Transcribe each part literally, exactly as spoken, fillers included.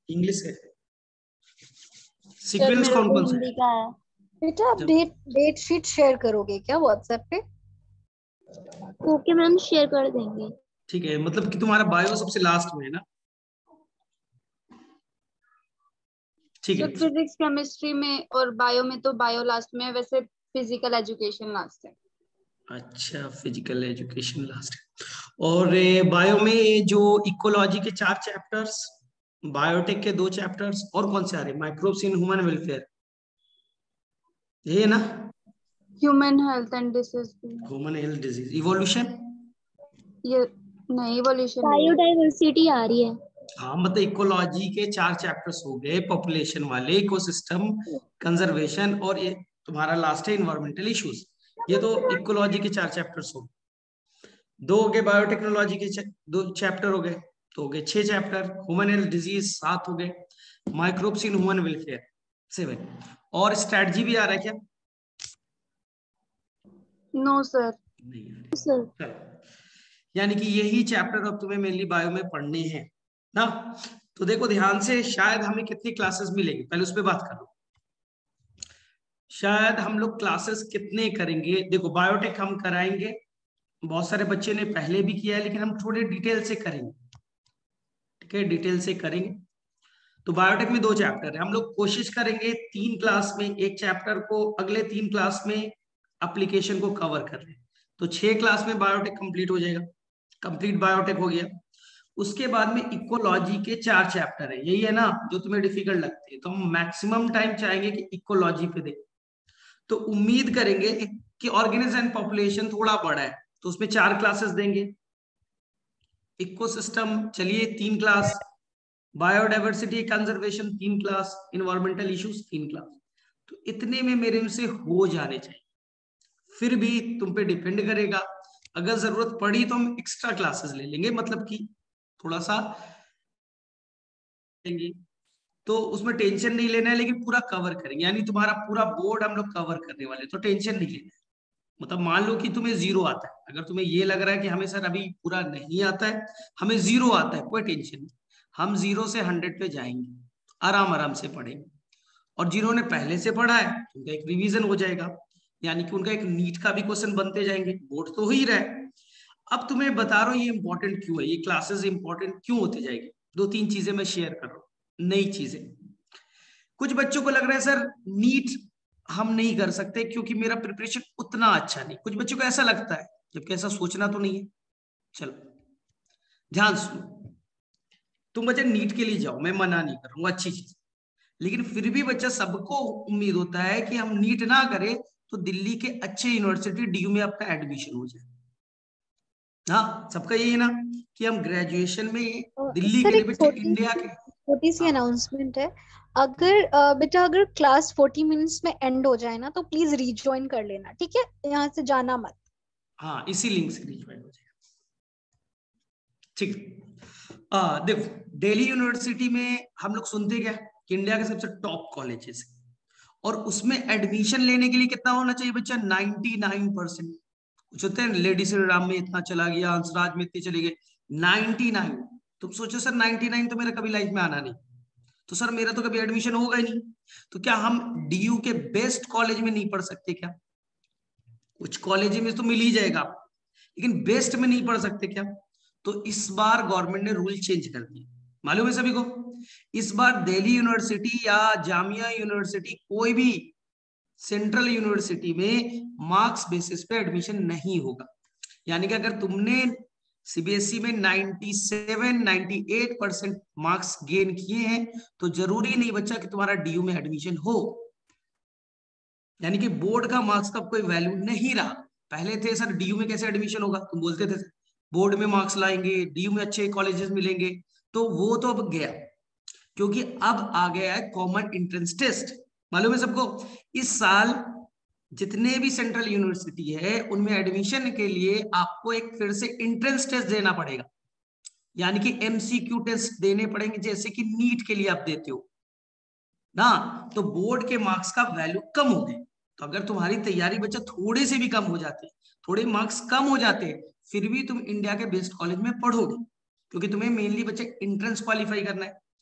English है। Sir sequence मेरे कौन को कौन सा हिंदी है? का है। बेटा आप जब डेट डेट शीट शेयर करोगे क्या व्हाट्सएप पे? ओके मैम, शेयर कर देंगे। ठीक है, मतलब कि तुम्हारा बायो सबसे लास्ट में है ना? ठीक सर है। फिजिक्स केमिस्ट्री में और बायो में तो बायो लास्ट में है, वैसे फिजिकल एजुकेशन लास्ट है। अच्छा, फिजिकल एजुकेशन लास्ट है। और बायो में जो इकोलॉजी के चार चैप्टर्स, बायोटेक के दो चैप्टर्स, और कौन से आ रहे हैं? माइक्रोब्स इन ह्यूमन वेलफेयर, ये है ना? ह्यूमन हेल्थ एंड डिसीज भी है। Human health disease, evolution. ये नहीं, इवोल्यूशन नहीं है। बायोडाइवर्सिटी आ रही है। हाँ, मतलब इकोलॉजी के चार चैप्टर्स हो गए, पॉपुलेशन वाले, इकोसिस्टम, कंजर्वेशन, और ये तुम्हारा लास्ट है इन्वायरमेंटल इश्यूज। ये तो इकोलॉजी के चार चैप्टर्स हो गए। दो हो गए बायोटेक्नोलॉजी के चे- दो चैप्टर हो गए, तो हो गए छह चैप्टर। ह्यूमन हेल्थ डिजीज सात हो गए, microbes in human welfare seven. और स्ट्रेटजी भी आ रहा है क्या? No sir. नहीं आ सर रहा। चलो, यानी कि यही चैप्टर अब तुम्हें मेनली बायो में पढ़ने हैं ना। तो देखो ध्यान से, शायद हमें कितनी क्लासेस मिलेगी, पहले उस पर बात करो। शायद हम लोग क्लासेस कितने करेंगे? देखो बायोटेक हम कराएंगे, बहुत सारे बच्चे ने पहले भी किया है, लेकिन हम थोड़े डिटेल से करेंगे। ठीक है, डिटेल से करेंगे। तो बायोटेक में दो चैप्टर है, हम लोग कोशिश करेंगे तीन क्लास में एक चैप्टर को, अगले तीन क्लास में एप्लीकेशन को कवर कर लें। तो छह क्लास में बायोटेक कंप्लीट हो जाएगा, कंप्लीट बायोटेक हो गया। उसके बाद में इकोलॉजी के चार चैप्टर है, यही है ना जो तुम्हें डिफिकल्ट लगती है, तो हम मैक्सिमम टाइम चाहेंगे कि इकोलॉजी पे दें। तो उम्मीद करेंगे कि ऑर्गेनिज्म एंड पॉपुलेशन थोड़ा बड़ा है, तो उसमें चार क्लासेस देंगे। इकोसिस्टम चलिए तीन क्लास, बायोडाइवर्सिटी कंजर्वेशन तीन क्लास, इन्वायरमेंटल इश्यूज तीन क्लास। तो इतने में मेरे से हो जाने चाहिए। फिर भी तुम पे डिपेंड करेगा, अगर जरूरत पड़ी तो हम एक्स्ट्रा क्लासेस ले लेंगे, मतलब कि थोड़ा सा लेंगे। तो उसमें टेंशन नहीं लेना है, लेकिन पूरा कवर करेंगे, यानी तुम्हारा पूरा बोर्ड हम लोग कवर करने वाले, तो टेंशन नहीं लेना है। मतलब मान लो कि तुम्हें जीरो आता है, अगर तुम्हें ये लग रहा है कि हमें सर अभी पूरा नहीं आता है, हमें जीरो आता है, कोई टेंशन नहीं। हम जीरो से हंड्रेड पे जाएंगे, आराम आराम से पढ़ेंगे। और जिन्होंने पहले से पढ़ा है उनका एक रिवीजन हो जाएगा, यानी कि उनका एक नीट का भी क्वेश्चन बनते जाएंगे, बोर्ड तो हो ही रहा है। अब तुम्हें बता रहा हूँ ये इंपॉर्टेंट क्यों है, ये क्लासेस इंपॉर्टेंट क्यों होते जाएगी। दो तीन चीजें मैं शेयर कर रहा हूँ, नई चीजें। कुछ बच्चों को लग रहा है सर नीट हम नहीं कर सकते क्योंकि मेरा प्रिपरेशन उतना अच्छा नहीं, कुछ बच्चों को ऐसा लगता है, जबकि ऐसा सोचना तो नहीं है। चलो ध्यान सुनो, तुम बच्चे नीट के लिए जाओ, मैं मना नहीं कर रहा हूँ, अच्छी चीज। लेकिन फिर भी बच्चा, सबको उम्मीद होता है कि हम नीट ना करें तो दिल्ली के अच्छे यूनिवर्सिटी डीयू में अपना एडमिशन हो जाए। हाँ, सबका यही है ना कि हम ग्रेजुएशन में दिल्ली के सर नहीं एक बच्चे, छोटी इंडिया सी के। छोटी सी हाँ, अनाउंसमेंट है। अगर अ, बेटा अगर क्लास फोर्टी मिनट्स में एंड हो जाए ना तो प्लीज रीजॉइन कर लेना, ठीक है? यहाँ से जाना मत। हाँ, इसी लिंक से रिज्वाइन हो जाएगा। ठीक है, आ, देखो दिल्ली यूनिवर्सिटी में हम लोग सुनते क्या कि इंडिया के सबसे टॉप कॉलेजेस, और उसमें एडमिशन लेने के लिए कितना होना चाहिए बच्चा? Ninety nine percent. कुछ होते हैं लेडी श्री राम में इतना चला गया, हंसराज में इतने चले गए, नाइनटी नाइन। तुम सोचो सर नाइनटी नाइन तो मेरा कभी लाइफ में आना नहीं, तो सर मेरा तो कभी एडमिशन होगा ही नहीं। तो क्या हम डीयू के बेस्ट कॉलेज में नहीं पढ़ सकते क्या? कुछ कॉलेज में तो मिल ही जाएगा, लेकिन बेस्ट में नहीं पढ़ सकते क्या? तो इस बार गवर्नमेंट ने रूल चेंज कर दिया, मालूम है सभी को। इस बार दिल्ली यूनिवर्सिटी या जामिया यूनिवर्सिटी, कोई भी सेंट्रल यूनिवर्सिटी में मार्क्स बेसिस पे एडमिशन नहीं होगा। यानी कि अगर तुमने सीबीएसई में सत्तानवे अट्ठानवे परसेंट मार्क्स गेन किए हैं तो जरूरी नहीं बच्चा कि तुम्हारा डीयू में एडमिशन हो। यानी कि बोर्ड का मार्क्स का कोई वैल्यू नहीं रहा। पहले थे सर डीयू में कैसे एडमिशन होगा, तुम बोलते थे बोर्ड में मार्क्स लाएंगे डीयू में अच्छे कॉलेजेस मिलेंगे, तो वो तो अब गया, क्योंकि अब आ गया है कॉमन एंट्रेंस टेस्ट। मालूम है सबको, इस साल जितने भी सेंट्रल यूनिवर्सिटी है उनमें एडमिशन के लिए आपको एक फिर से एंट्रेंस टेस्ट देना पड़ेगा, यानी कि एमसीक्यू टेस्ट देने पड़ेंगे, जैसे कि नीट के लिए आप देते हो ना। तो बोर्ड के मार्क्स का वैल्यू कम हो गए। तो अगर तुम्हारी तैयारी बच्चा थोड़े से भी कम हो जाते, थोड़े मार्क्स कम हो जाते, फिर भी तुम इंडिया के बेस्ट कॉलेज में पढ़ोगे, क्योंकि तुम्हें मेनली बच्चे एंट्रेंस क्वालिफाई करना है।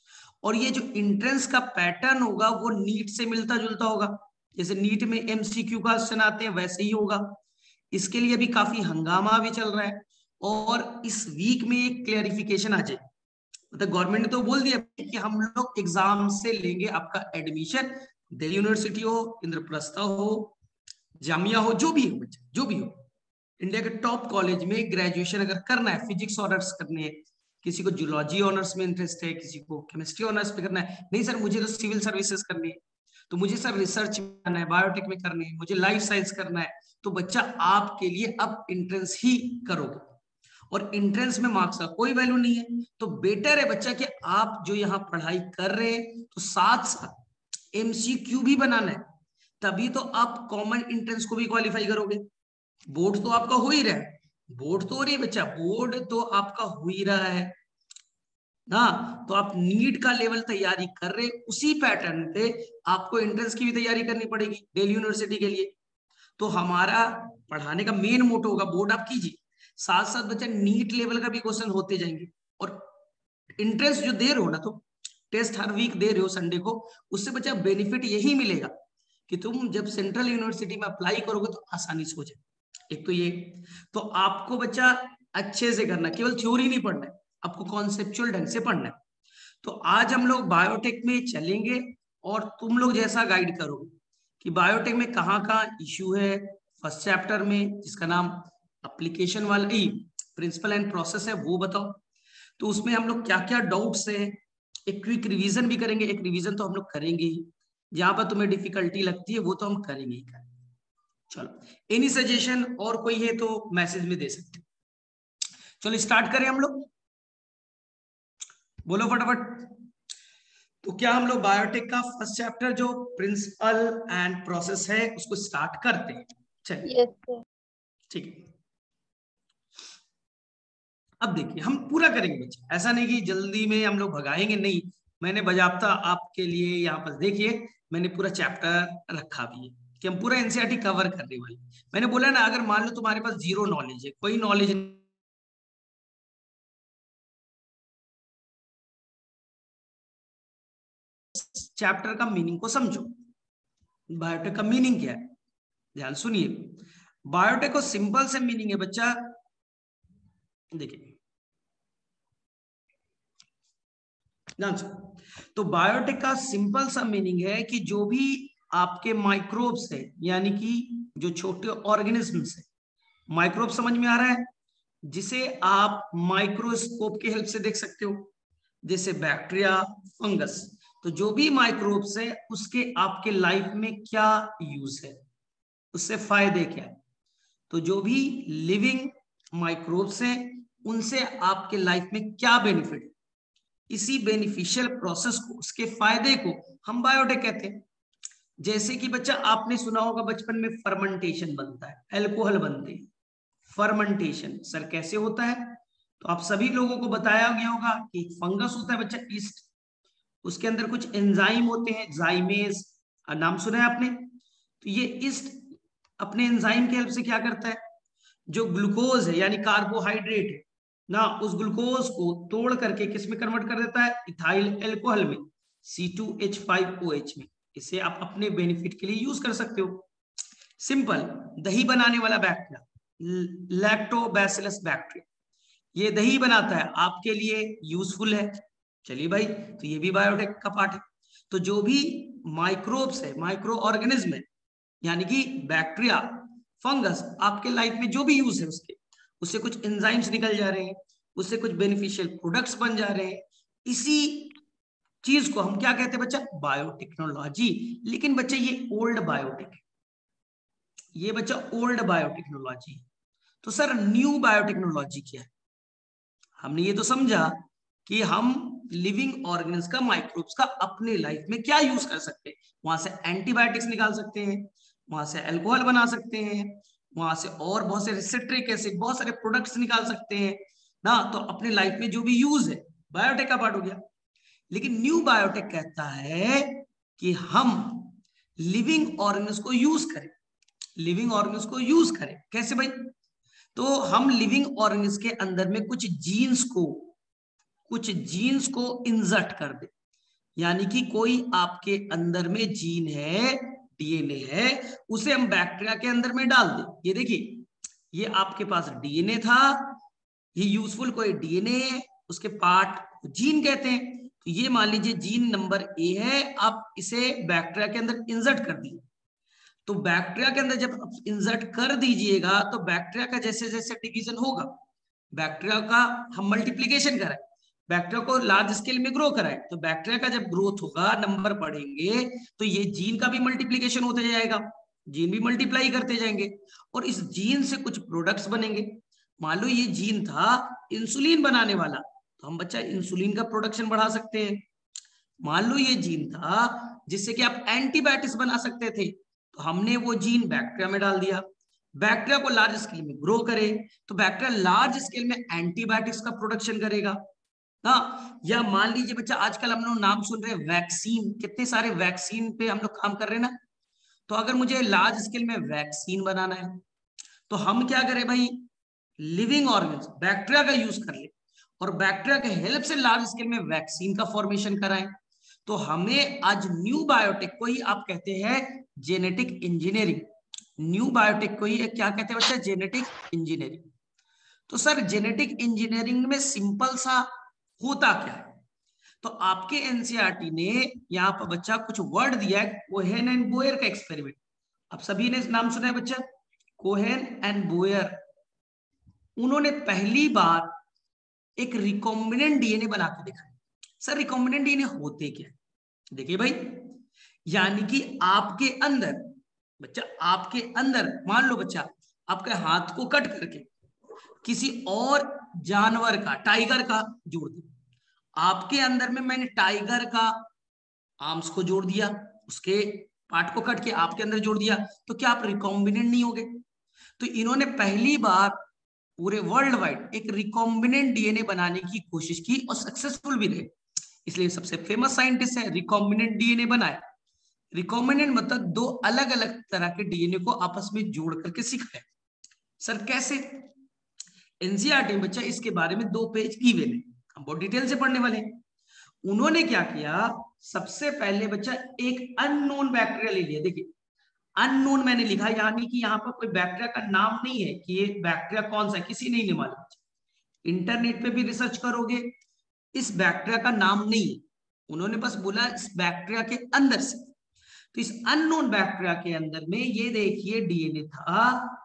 और ये जो एंट्रेंस का पैटर्न होगा वो नीट से मिलता जुलता होगा, जैसे नीट में एमसीक्यू का क्वेश्चन आते हैं वैसे ही होगा। इसके लिए भी काफी हंगामा भी चल रहा है और इस वीक में एक क्लियरिफिकेशन आ जाए। मतलब गवर्नमेंट ने तो बोल दिया कि हम लोग एग्जाम से लेंगे आपका एडमिशन, दिल्ली यूनिवर्सिटी हो, इंद्रप्रस्थ हो, जामिया हो, जो भी हो बच्चा, जो भी हो, इंडिया के टॉप कॉलेज में ग्रेजुएशन अगर करना है, फिजिक्स ऑनर्स करनी है, किसी को जूलॉजी ऑनर्स में इंटरेस्ट है, किसी को केमिस्ट्री ऑनर्स में करना है, नहीं सर मुझे तो सिविल सर्विसेज करनी है, तो मुझे सर रिसर्च में करना है, बायोटेक में करनी है, मुझे लाइफ साइंस करना है, तो बच्चा आपके लिए अब एंट्रेंस ही करोगे और एंट्रेंस में मार्क्स का कोई वैल्यू नहीं है। तो बेटर है बच्चा कि आप जो यहाँ पढ़ाई कर रहे हैं तो साथ साथ एमसीक्यू भी बनाना है, तभी तो आप कॉमन एंट्रेंस को भी क्वालिफाई करोगे। बोर्ड तो आपका हो ही रहा है, बोर्ड तो हो रही है बच्चा, बोर्ड तो आपका हो ही रहा है ना, तो आप नीट का लेवल तैयारी कर रहे, उसी पैटर्न पे आपको एंट्रेंस की भी तैयारी करनी पड़ेगी दिल्ली यूनिवर्सिटी के लिए। तो हमारा पढ़ाने का मेन मोटो होगा बोर्ड आप कीजिए, साथ साथ बच्चा नीट लेवल का भी क्वेश्चन होते जाएंगे और इंटरेस्ट जो दे रहे हो ना, तो टेस्ट हर वीक दे रहे हो संडे को, उससे बच्चा बेनिफिट यही मिलेगा कि तुम जब सेंट्रल यूनिवर्सिटी में अप्लाई करोगे तो आसानी से हो जाए। एक तो ये, तो आपको बच्चा अच्छे से करना, केवल थ्योरी नहीं पढ़ना है, आपको कॉन्सेप्चुअल ढंग से पढ़ना है। तो आज हम लोग बायोटेक में चलेंगे और तुम लोग जैसा गाइड करोगे कि बायोटेक में कहाँ कहाँ इश्यू है, फर्स्ट चैप्टर में जिसका नाम एप्लीकेशन वाला ही प्रिंसिपल एंड प्रोसेस है वो बताओ, तो उसमें हम लोग क्या क्या डाउट्स है, एक क्विक रिवीजन भी करेंगे, एक रिवीजन तो हम लोग करेंगे ही, जहां पर तुम्हें डिफिकल्टी लगती है वो तो हम करेंगे ही करेंगे। चलो एनी सजेशन और कोई है तो मैसेज में दे सकते। चलो स्टार्ट करें हम लोग, बोलो फटाफट। तो क्या हम लोग बायोटेक का फर्स्ट चैप्टर जो प्रिंसिपल एंड प्रोसेस है उसको स्टार्ट करते हैं? चलिए yes, ठीक है। अब देखिए हम पूरा करेंगे बच्चे, ऐसा नहीं कि जल्दी में हम लोग भगाएंगे, नहीं, मैंने बजाबता आपके लिए यहाँ पर देखिए मैंने पूरा चैप्टर रखा भी है कि हम पूरा एनसीईआरटी कवर करने वाले। मैंने बोला ना अगर मान लो तुम्हारे पास जीरो नॉलेज है, कोई नॉलेज नहीं, चैप्टर का मीनिंग को समझो। बायोटेक का मीनिंग क्या है, ध्यान सुनिए। बायोटेक को सिंपल से मीनिंग है बच्चा, देखिए ध्यान से, तो बायोटेक का सिंपल सा मीनिंग है कि जो भी आपके माइक्रोब्स है, यानी कि जो छोटे ऑर्गेनिजम्स है, माइक्रोब समझ में आ रहा है, जिसे आप माइक्रोस्कोप की हेल्प से देख सकते हो, जैसे बैक्टीरिया, फंगस, तो जो भी माइक्रोब्स है उसके आपके लाइफ में क्या यूज है, उससे फायदे क्या है। तो जो भी लिविंग माइक्रोब्स हैं उनसे आपके लाइफ में क्या बेनिफिट है, इसी बेनिफिशियल प्रोसेस को, उसके फायदे को हम बायोटेक कहते हैं। जैसे कि बच्चा आपने सुना होगा बचपन में फर्मेंटेशन बनता है, अल्कोहल बनते हैं, फर्मेंटेशन सर कैसे होता है, तो आप सभी लोगों को बताया गया होगा कि एक फंगस होता है बच्चा ईस्ट, उसके अंदर कुछ एंजाइम होते हैं, जाइमेज नाम सुना है आपने, तो ये ईस्ट अपने एंजाइम की हेल्प से क्या करता है, जो ग्लूकोज है यानी कार्बोहाइड्रेट है ना, उस ग्लूकोज को तोड़ करके किस में कन्वर्ट कर देता है, इथाइल एल्कोहल में, C two H five O H में। इसे आप अपने बेनिफिट के लिए यूज कर सकते हो। सिंपल, दही बनाने वाला बैक्टीरिया लैक्टोबैसिलस बैक्टीरिया, ये दही बनाता है, आपके लिए यूजफुल है। चलिए भाई, तो ये भी बायोटेक का पार्ट है। तो जो भी माइक्रोब्स है, माइक्रो ऑर्गेनिज्म है, यानी कि बैक्टीरिया, फंगस, आपके लाइफ में जो भी यूज है उसके, उससे कुछ एंजाइम्स निकल जा रहे हैं, उससे कुछ बेनिफिशियल प्रोडक्ट्स बन जा रहे हैं, इसी चीज को हम क्या कहते हैं बच्चा, बायोटेक्नोलॉजी। लेकिन बच्चा ये ओल्ड बायोटेक है, ये बच्चा ओल्ड बायोटेक्नोलॉजी है। तो सर न्यू बायोटेक्नोलॉजी क्या है, हमने ये तो समझा कि हम लिविंग ऑर्गेनिज्म का, माइक्रोब्स का अपने लाइफ में क्या यूज कर सकते हैं, वहां से एंटीबायोटिक्स निकाल सकते हैं, वहां से अल्कोहल बना सकते हैं, वहां से और बहुत से सिट्रिक एसिड, बहुत सारे प्रोडक्ट्स निकाल सकते हैं ना, तो अपने लाइफ में जो भी यूज है बायोटेक का पार्ट हो गया। लेकिन न्यू बायोटेक कहता है कि हम लिविंग ऑर्गेनिज्म को यूज करें, लिविंग ऑर्गेनिज्म को यूज करें कैसे भाई, तो हम लिविंग ऑर्गेनिज्म के अंदर में कुछ जीन्स को कुछ जीन्स को इंसर्ट कर दे, यानी कि कोई आपके अंदर में जीन है, डीएनए है, उसे हम बैक्टीरिया के अंदर में डाल दें। ये देखिए, ये आपके पास डीएनए था, ये यूजफुल कोई डीएनए है, उसके पार्ट जीन कहते हैं। तो ये मान लीजिए जीन नंबर ए है, आप इसे बैक्टीरिया के अंदर इंसर्ट कर दिए। तो बैक्टीरिया के अंदर जब आप इंसर्ट कर दीजिएगा तो बैक्टीरिया का जैसे जैसे डिवीजन होगा, बैक्टीरिया का हम मल्टीप्लीकेशन कराए, बैक्टीरिया को लार्ज स्केल में ग्रो कराए, तो बैक्टीरिया का जब ग्रोथ होगा, नंबर बढ़ेंगे, तो ये जीन का भी मल्टीप्लीकेशन होते जाएगा, जीन भी मल्टीप्लाई करते जाएंगे और इस जीन से कुछ प्रोडक्ट्स बनेंगे। मान लो ये जीन था इंसुलिन बनाने वाला, तो हम बच्चा इंसुलिन का प्रोडक्शन बढ़ा सकते हैं। मान लो ये जीन था जिससे कि आप एंटीबायोटिक्स बना सकते थे, तो हमने वो जीन बैक्टीरिया में डाल दिया, बैक्टीरिया को लार्ज स्केल में ग्रो करे, तो बैक्टीरिया लार्ज स्केल में एंटीबायोटिक्स का प्रोडक्शन करेगा। हाँ, या मान लीजिए बच्चा आजकल हम लोग नाम सुन रहे हैं वैक्सीन, कितने सारे वैक्सीन पे हम लोग काम कर रहे हैं ना। तो अगर मुझे लार्ज स्केल में वैक्सीन बनाना है तो हम क्या करें भाई, लिविंग ऑर्गन्स बैक्टीरिया का यूज कर ले और बैक्टीरिया के हेल्प से लार्ज स्केल में वैक्सीन का फॉर्मेशन कराएं। तो हमें आज न्यू बायोटेक को ही आप कहते हैं जेनेटिक इंजीनियरिंग। न्यू बायोटेक को ही क्या कहते हैं बच्चा, जेनेटिक इंजीनियरिंग। तो सर जेनेटिक इंजीनियरिंग में सिंपल सा होता क्या है, तो आपके एनसीईआरटी ने यहाँ पर बच्चा कुछ वर्ड दिया है, कोहेन एंड बोयर का एक्सपेरिमेंट। आप सभी ने नाम सुना है बच्चा, कोहेन एंड बोयर। उन्होंने पहली बार एक रिकॉम्बिनेंट डीएनए बना के देखा। सर रिकॉम्बिनेंट डीएनए होते क्या है, देखिए भाई, यानी कि आपके अंदर बच्चा, आपके अंदर मान लो बच्चा आपके हाथ को कट करके किसी और जानवर का, टाइगर का जोड़ दिया, आपके अंदर में मैंने टाइगर का आर्म्स को जोड़ दिया, उसके पार्ट को कट के आपके अंदर जोड़ दिया, तो क्या आप रिकॉम्बिनेंट नहीं होगे। तो इन्होंने पहली बार पूरे वर्ल्ड वाइड एक रिकॉम्बिनेंट डीएनए बनाने की कोशिश की और सक्सेसफुल भी रहे, इसलिए सबसे फेमस साइंटिस्ट है, रिकॉम्बिनेंट डीएनए बनाए। रिकॉम्बिनेंट मतलब दो अलग अलग तरह के डीएनए को आपस में जोड़ करके सिखाया। सर कैसे, एनसीईआरटी में बच्चा इसके बारे में दो पेज की हुए, हम बहुत डिटेल से पढ़ने वाले हैं। उन्होंने क्या किया, सबसे पहले बच्चा एक अननोन बैक्टीरिया ले लिया। देखिए अननोन मैंने लिखा, यानी कि यहाँ पर कोई बैक्टीरिया का नाम नहीं है कि ये बैक्टीरिया कौन सा है, किसी नहीं मालूम। इंटरनेट पे भी रिसर्च करोगे इस बैक्टीरिया का नाम नहीं है, उन्होंने बस बोला इस बैक्टीरिया के अंदर से। तो इस अननोन बैक्टीरिया के अंदर में ये देखिए डीएनए था,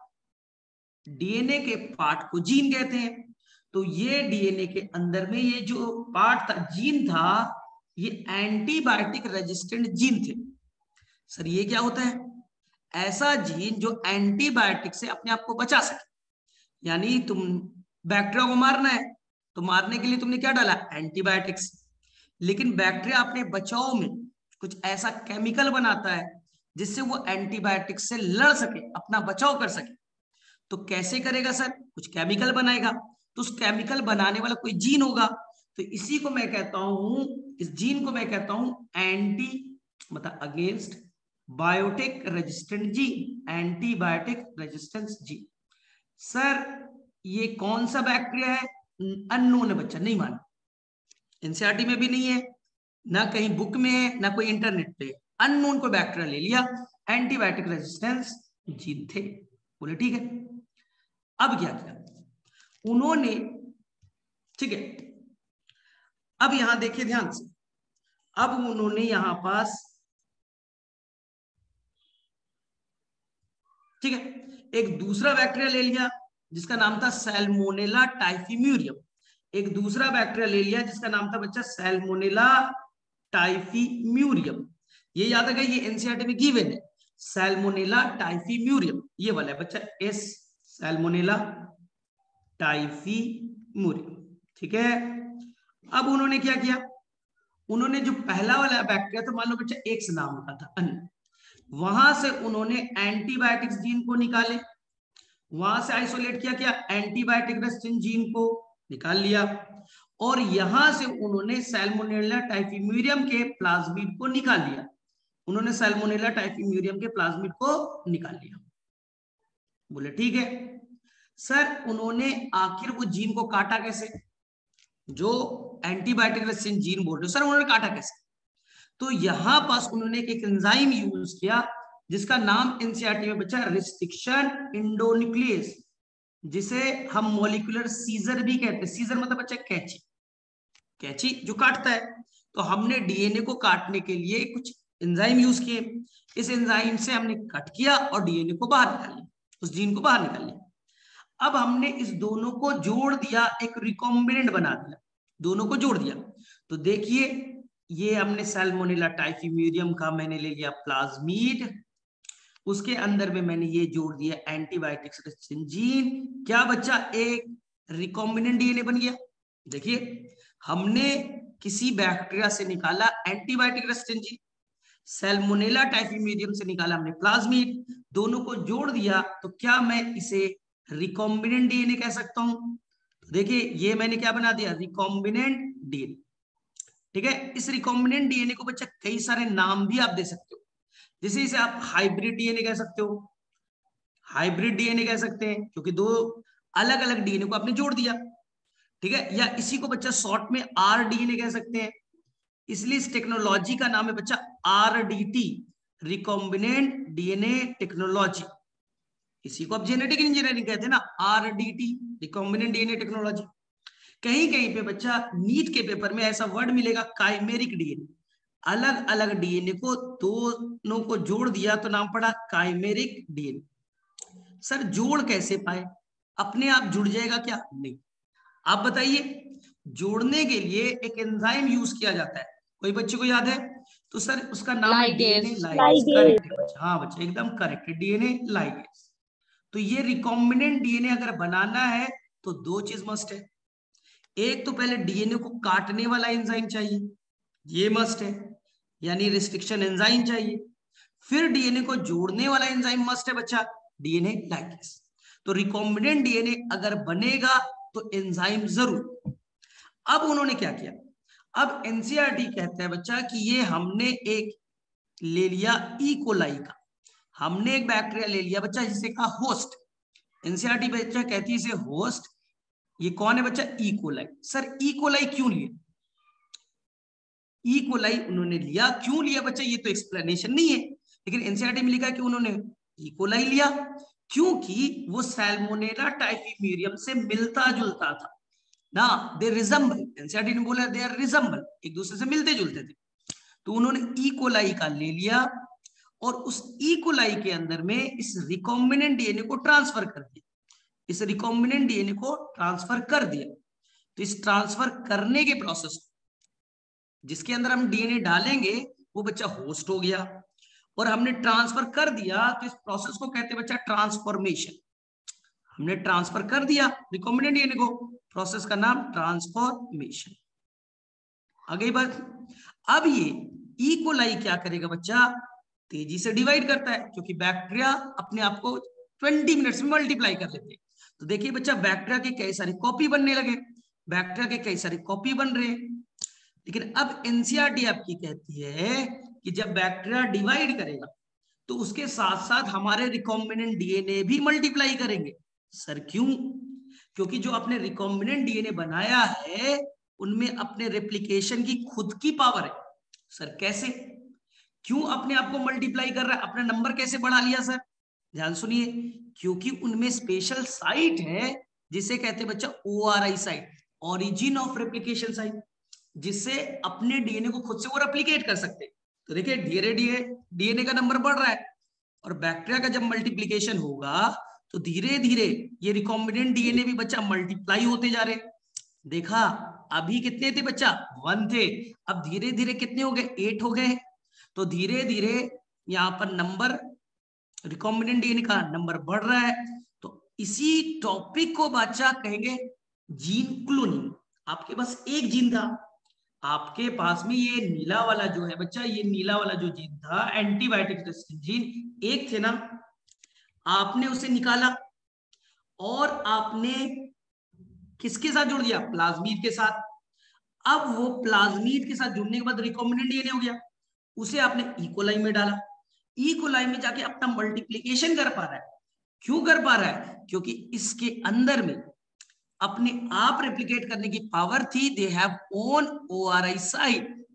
डीएनए के पार्ट को जीन कहते हैं। तो ये डीएनए के अंदर में ये जो पार्ट था, जीन था, ये एंटीबायोटिक रेजिस्टेंट जीन थे। सर ये क्या होता है, ऐसा जीन जो एंटीबायोटिक से अपने आप को बचा सके। यानी तुम बैक्टीरिया को मारना है तो मारने के लिए तुमने क्या डाला, एंटीबायोटिक्स, लेकिन बैक्टीरिया अपने बचाव में कुछ ऐसा केमिकल बनाता है जिससे वो एंटीबायोटिक्स से लड़ सके, अपना बचाव कर सके। तो कैसे करेगा सर, कुछ केमिकल बनाएगा, तो उस केमिकल बनाने वाला कोई जीन होगा। तो इसी को मैं कहता हूं, इस जीन को मैं कहता हूं एंटी मतलब against biotic resistant gene, antibiotic resistance gene. Sir ये कौन सा बैक्टीरिया है, अननोन है बच्चा, नहीं माना, एनसीईआरटी में भी नहीं है, ना कहीं बुक में है, ना कोई इंटरनेट पे। अननोन को बैक्टीरिया ले लिया, एंटीबायोटिक रेजिस्टेंस जीन थे, बोले ठीक है। अब क्या किया उन्होंने, ठीक है, अब यहां देखिए ध्यान से, अब उन्होंने यहां पास, ठीक है, एक दूसरा बैक्टीरिया ले लिया जिसका नाम था सैल्मोनेला टाइफीम्यूरियम। एक दूसरा बैक्टीरिया ले लिया जिसका नाम था बच्चा सैल्मोनेला टाइफीम्यूरियम। ये याद रखिए, ये एनसीईआरटी में गिवन है, सैल्मोनेला टाइफीम्यूरियम, ये वाला है बच्चा, एस सैल्मोनेला टाइफीम्यूरियम, ठीक है। अब उन्होंने क्या किया, उन्होंने जो पहला वाला बैक्टीरिया था, मान लो बच्चा एक्स नाम का था, अन्य, वहां से उन्होंने एंटीबायोटिक्स जीन को निकाले, वहां से आइसोलेट किया, क्या एंटीबायोटिक रेजिस्टेंट जीन को निकाल लिया, और यहां से उन्होंने सैल्मोनेला टाइफीम्यूरियम के प्लाज्मिड को निकाल लिया। उन्होंने सैल्मोनेला टाइफीम्यूरियम के प्लाज्मिड को निकाल लिया, बोले ठीक है। सर उन्होंने आखिर वो जीन को काटा कैसे, जो एंटीबायोटिक रेजिस्टेंट जीन बोल रहे हो, सर उन्होंने काटा कैसे। तो यहां पास उन्होंने एक एंजाइम यूज किया जिसका नाम एनसीईआरटी में बचा रिस्ट्रिक्शन इंडोन्यूक्लियस, जिसे हम मॉलिक्यूलर सीजर भी कहते हैं। सीजर मतलब बच्चा कैंची, कैंची जो काटता है। तो हमने डीएनए को काटने के लिए कुछ एंजाइम यूज किए, इस एंजाइम से हमने कट किया और डीएनए को बाहर निकाल लिया, उस जीन को बाहर निकाल लिया। अब हमने इस दोनों को जोड़ दिया, एक रिकॉम्बिनेंट बना दिया, दोनों को जोड़ दिया। तो देखिए ये हमने सैल्मोनेला टाइफिम्यूरियम का मैंने ले लिया प्लाज्मीड, उसके अंदर में मैंने ये जोड़ दिया एंटीबायोटिक रेजिस्टेंट जीन। क्या बच्चा, एक रिकॉम्बिनेंट डीएनए बन गया। देखिए हमने किसी बैक्टीरिया से निकाला antibiotic resistant gene, Salmonella typhimurium से निकाला हमने प्लाज्मीड, दोनों को जोड़ दिया। तो क्या मैं इसे रिकॉम्बिनेंट डीएनए कह सकता हूं? देखिए ये मैंने क्या बना दिया, रिकॉम्बिनेंट डीएनए। ठीक है, इस रिकॉम्बिनेंट डीएनए को बच्चा कई सारे नाम भी आप दे सकते हो, जैसे इसे आप हाइब्रिड डीएनए कह सकते हो, हाइब्रिड डीएनए कह सकते हैं क्योंकि दो अलग अलग डीएनए को आपने जोड़ दिया। ठीक है, या इसी को बच्चा शॉर्ट में आर डीएनए कह सकते हैं, इसलिए इस टेक्नोलॉजी का नाम है बच्चा आरडीटी, रिकॉम्बिनेंट डीएनए टेक्नोलॉजी। इसी को आप जेनेटिक इंजीनियरिंग कहते हैं ना, आरडीटी, रिकॉम्बिनेंट डीएनए टेक्नोलॉजी। कहीं कहीं पे बच्चा नीट के पेपर में ऐसा वर्ड मिलेगा काइमेरिक डीएनए, अलग अलग डीएनए को दोनों को जोड़ दिया तो नाम पड़ा काइमेरिक डीएनए। सर जोड़ कैसे पाए, अपने आप जुड़ जाएगा क्या? नहीं, आप बताइए। जोड़ने के लिए एक एंजाइम यूज किया जाता है, कोई बच्चे को याद है? तो सर उसका नाम है डीएनए लाइगेज। करेक्ट है बच्चा, हाँ बच्चा एकदम करेक्ट है, डीएनए लाइगेज। तो ये रिकॉम्बिनेंट डीएनए अगर बनाना है तो दो चीज मस्ट है, एक तो पहले डीएनए को काटने वाला एंजाइम चाहिए, ये मस्ट है, यानी रिस्ट्रिक्शन एंजाइम चाहिए। फिर डीएनए को जोड़ने वाला एंजाइम मस्ट है बच्चा, डीएनए लाइगेज। तो रिकॉम्बिनेंट डीएनए अगर बनेगा तो एंजाइम जरूर। अब उन्होंने क्या किया, अब एनसीईआरटी कहता है बच्चा कि ये हमने एक ले लिया ई कोलाई का, हमने एक बैक्टीरिया ले लिया बच्चा जिसे कहा होस्ट। एनसीईआरटी बच्चा कहती है इसे होस्ट, ये कौन है बच्चा? E coli. Sir E coli क्यों लिया? ई कोलाई उन्होंने लिया, क्यों लिया बच्चा ये तो एक्सप्लेनेशन नहीं है, लेकिन एनसीईआरटी में लिखा है कि उन्होंने ई कोलाई लिया क्योंकि वो सैल्मोनेला टाइफिम्यूरियम से मिलता जुलता था ना, दे रिजेंबल, एनसीईआरटी ने बोला दे आर रिजेंबल, एक दूसरे से मिलते जुलते थे। तो उन्होंने ई कोलाई का ले लिया और उस ई कोलाई के अंदर में इस रिकॉम्बिनेंट डीएनए को ट्रांसफर कर दिया, इस रिकॉम्बिनेंट डीएनए को ट्रांसफर कर दिया। तो इस ट्रांसफर करने के प्रोसेस जिसके अंदर हम डीएनए डालेंगे वो बच्चा होस्ट हो गया, और हमने ट्रांसफर कर दिया तो इस प्रोसेस को कहते हैं बच्चा ट्रांसफॉर्मेशन। हमने ट्रांसफर कर दिया रिकॉम्बिनेंट डीएनए को, प्रोसेस का नाम ट्रांसफॉर्मेशन। आगे बात, अब ये ई कोलाई क्या करेगा बच्चा, तेजी से डिवाइड करता है क्योंकि बैक्टीरिया अपने आप को बीस मिनट्स में मल्टीप्लाई कर लेते हैं। तो देखिए बच्चा बैक्टीरिया के कई सारे कॉपी बनने लगे, बैक्टीरिया के कई सारे कॉपी बन रहे हैं। लेकिन अब एनसीईआरटी आपकी कहती है कि जब बैक्टीरिया डिवाइड करेगा तो उसके साथ साथ हमारे रिकॉम्बिनेंट डीएनए भी मल्टीप्लाई करेंगे। सर क्यों? क्योंकि जो आपने रिकॉम्बिनेंट डीएनए बनाया है उनमें अपने रेप्लिकेशन की खुद की पावर है। सर कैसे, क्यों अपने आप को मल्टीप्लाई कर रहा है, अपना नंबर कैसे बढ़ा लिया? सर ध्यान सुनिए, क्योंकि उनमें स्पेशल साइट है जिसे कहते हैं बच्चा ORI site, origin of replication site, जिससे अपने डीएनए को खुद से वो रेप्लिकेट कर सकते हैं। तो देखिए धीरे धीरे डीएनए का नंबर बढ़ रहा है, और बैक्टीरिया का जब मल्टीप्लिकेशन होगा तो धीरे धीरे ये रिकॉम्बिनेंट डीएनए भी बच्चा मल्टीप्लाई होते जा रहे। देखा अभी कितने थे बच्चा? वन थे, अब धीरे धीरे कितने हो गए? एट हो गए। तो धीरे धीरे यहाँ पर नंबर, रिकॉम्बिनेंट डीएनए का नंबर बढ़ रहा है। तो इसी टॉपिक को बच्चा कहेंगे जीन क्लोनिंग। आपके पास एक जीन था, आपके पास में ये नीला वाला जो है बच्चा, ये नीला वाला जो जीन था एंटीबायोटिक रेजिस्टेंट जीन, एक थे ना, आपने उसे निकाला और आपने किसके साथ जोड़ दिया? प्लाज्मीड के साथ। अब वो प्लाज्मीड के साथ जुड़ने के बाद रिकॉम्बिनेंट डीएनए हो गया, उसे आपने ई कोलाई में डाला, ई कोलाई में जाके अपना मल्टीप्लिकेशन कर पा रहा है। क्यों कर पा रहा है? क्योंकि इसके अंदर में अपने आप रेप्लिकेट करने की पावर थी, they have own ORI site,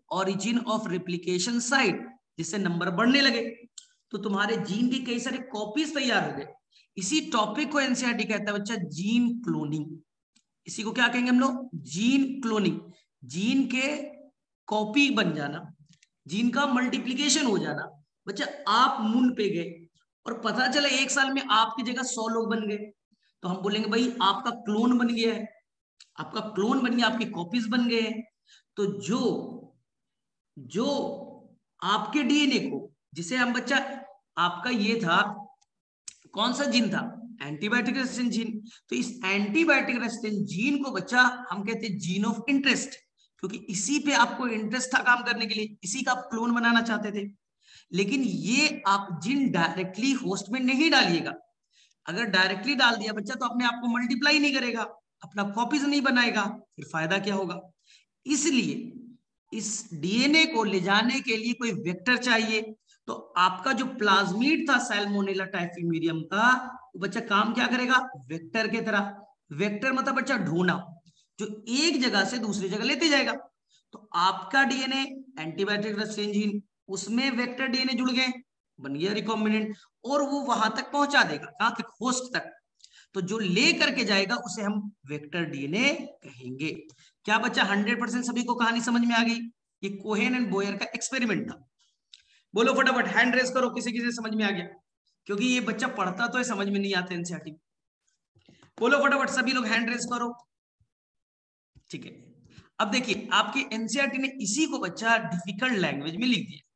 origin of replication site, जिससे नंबर बढ़ने लगे तो तुम्हारे जीन की कई सारे कॉपीज तैयार हो गए। इसी टॉपिक को एनसीईआरटी कहता है बच्चा जीन क्लोनिंग। इसी को क्या कहेंगे हम लोग? Gene cloning. जीन के कॉपी बन जाना, जीन का मल्टीप्लीकेशन हो जाना। बच्चा आप मून पे गए और पता चला एक साल में आपकी जगह सौ लोग बन गए, तो हम बोलेंगे भाई आपका क्लोन बन गया है, आपका क्लोन बन गया, आपकी कॉपीज बन गए हैं। तो जो जो आपके डीएनए को, जिसे हम बच्चा आपका ये था, कौन सा जीन था? Antibiotic resistant gene. तो इस एंटीबायोटिक रेजिस्टेंट जीन को बच्चा हम कहते हैं जीन ऑफ इंटरेस्ट, क्योंकि इसी पे आपको इंटरेस्ट था काम करने के लिए, इसी का आप क्लोन बनाना चाहते थे। लेकिन ये आप जीन डायरेक्टली होस्ट में नहीं डालिएगा। अगर डायरेक्टली डाल दिया बच्चा तो अपने आप को मल्टीप्लाई नहीं करेगा, अपना कॉपीज नहीं बनाएगा, फिर फायदा क्या होगा? इसलिए इस डीएनए को ले जाने के लिए कोई वेक्टर चाहिए। तो आपका जो प्लाज्मिड था सैल्मोनेला टाइफीम्यूरियम का, वो बच्चा काम क्या करेगा? वेक्टर के तरह। वेक्टर मतलब बच्चा ढोना, जो एक जगह से दूसरी जगह लेते जाएगा। तो आपका डीएनए एंटीबायोटिक रेजिस्टेंट जीन, उसमें वेक्टर डीएनए जुड़ गए, बन गया रिकॉम्बिनेंट, और वो वहां तक पहुंचा देगा, कहां तक? होस्ट तक। तो जो ले करके जाएगा उसे हम वेक्टर डीएनए कहेंगे। क्या बच्चा हंड्रेड परसेंट सभी को कहानी समझ में आ गई? ये कोहेन एंड बोयर का एक्सपेरिमेंट था। बोलो फटाफट, हैंड रेज करो किसी किसी समझ में आ गया, क्योंकि ये बच्चा पढ़ता तो है, समझ में नहीं आता एनसीईआरटी। बोलो फटाफट सभी लोग हैंड रेज करो। ठीक है, अब देखिए आपकी एनसीईआरटी ने इसी को बच्चा डिफिकल्ट लैंग्वेज में लिख दिया।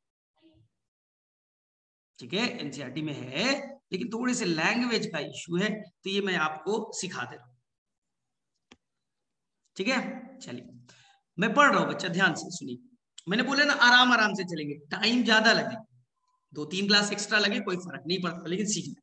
ठीक है, एनसीईआरटी में है लेकिन थोड़े से लैंग्वेज का इश्यू है, तो ये मैं आपको सिखा दे रहा हूं। ठीक है, चलिए मैं पढ़ रहा हूं बच्चा, ध्यान से सुनिए। मैंने बोला ना आराम आराम से चलेंगे, टाइम ज्यादा लगे, दो तीन क्लास एक्स्ट्रा लगे कोई फर्क नहीं पड़ता, लेकिन सीखना।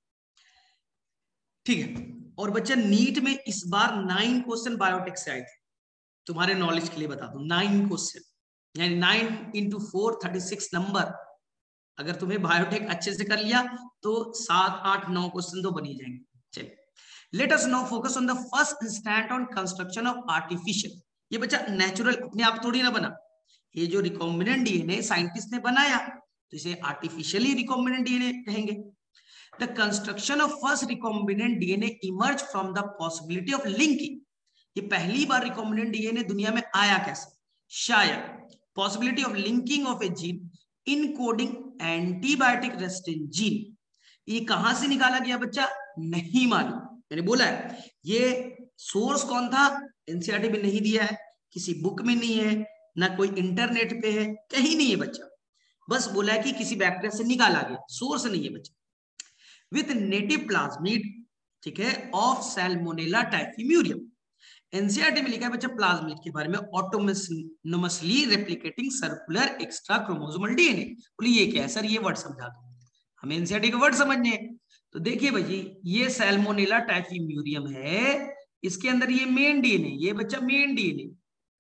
ठीक है, और बच्चा नीट में इस बार नाइन क्वेश्चन बायोटेक से आए थे, तुम्हारे नॉलेज के लिए बता दूं, नाइन क्वेश्चन, यानी nine into four thirty six number. अगर तुम्हें बायोटेक अच्छे से कर लिया तो सात आठ नौ क्वेश्चन तो बन ही जाएंगे। चलिए, let us now focus on the first instant on construction of artificial. ये बच्चा नेचुरल अपने आप थोड़ी ना बना, ये जो रिकॉम्बिनेंट डीएनए साइंटिस्ट ने बनाया, तो इसे आर्टिफिशियली रिकॉम्बिनेंट डीएनए कहेंगे। The construction of first recombinant DNA emerge from the possibility of linking. ये पहली बार रिकॉम्बिनेंट डीएनए दुनिया में आया कैसे? शायद possibility of linking of a gene encoding antibiotic resistant gene. ये कहां से निकाला गया बच्चा? नहीं मालूम। मैंने बोला है ये सोर्स कौन था, एनसीईआरटी में नहीं दिया है, किसी बुक में नहीं है, ना कोई इंटरनेट पे है, कहीं नहीं है बच्चा, बस बोला है कि किसी बैक्टीरिया से निकाला गया, सोर्स नहीं है बच्चा। विथ नेटिव प्लाज्मिड, ठीक है, ऑफ सैल्मोनेला टाइफीम्यूरियम। एनसीईआरटी में लिखा है बच्चा प्लाज्मिड के बारे में, autonomously replicating circular extra chromosomal DNA. बोलिए ये क्या है सर, ये वर्ड समझा दो, हमें एनसीईआरटी के वर्ड समझने हैं। तो देखिए भाई, ये सैल्मोनेला टाइफीम्यूरियम है, इसके अंदर ये मेन डीएनए, ये बच्चा मेन डीएनए,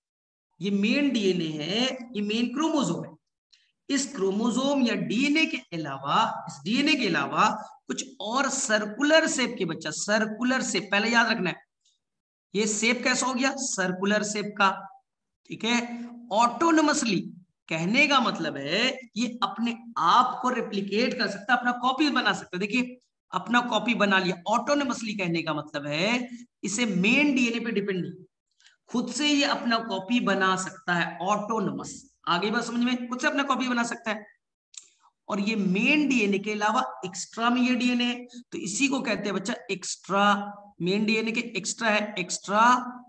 ये मेन डीएनए है, ये मेन क्रोमोसोम है। इस क्रोमोसोम या डीएनए के अलावा, इस डीएनए के अलावा कुछ और सर्कुलर शेप के बच्चा, सर्कुलर शेप पहले याद रखना है, ये शेप कैसा हो गया? सर्कुलर शेप का। ठीक है, ऑटोनोमसली कहने का मतलब है ये अपने आप को रेप्लिकेट कर सकता है, अपना कॉपी बना सकता है। देखिए अपना कॉपी बना लिया। ऑटोनोमसली कहने का मतलब है इसे मेन डीएनए पे डिपेंड नहीं, खुद से ये अपना कॉपी बना सकता है। ऑटोनोमस, आगे बात समझ में, खुद से अपना कॉपी बना सकता है। और ये मेन डीएनए के अलावा एक्स्ट्रा में ये डीएनए है, तो इसी को कहते हैं बच्चा एक्स्ट्रा, मेन डीएनए के एक्स्ट्रा है, एक्स्ट्रा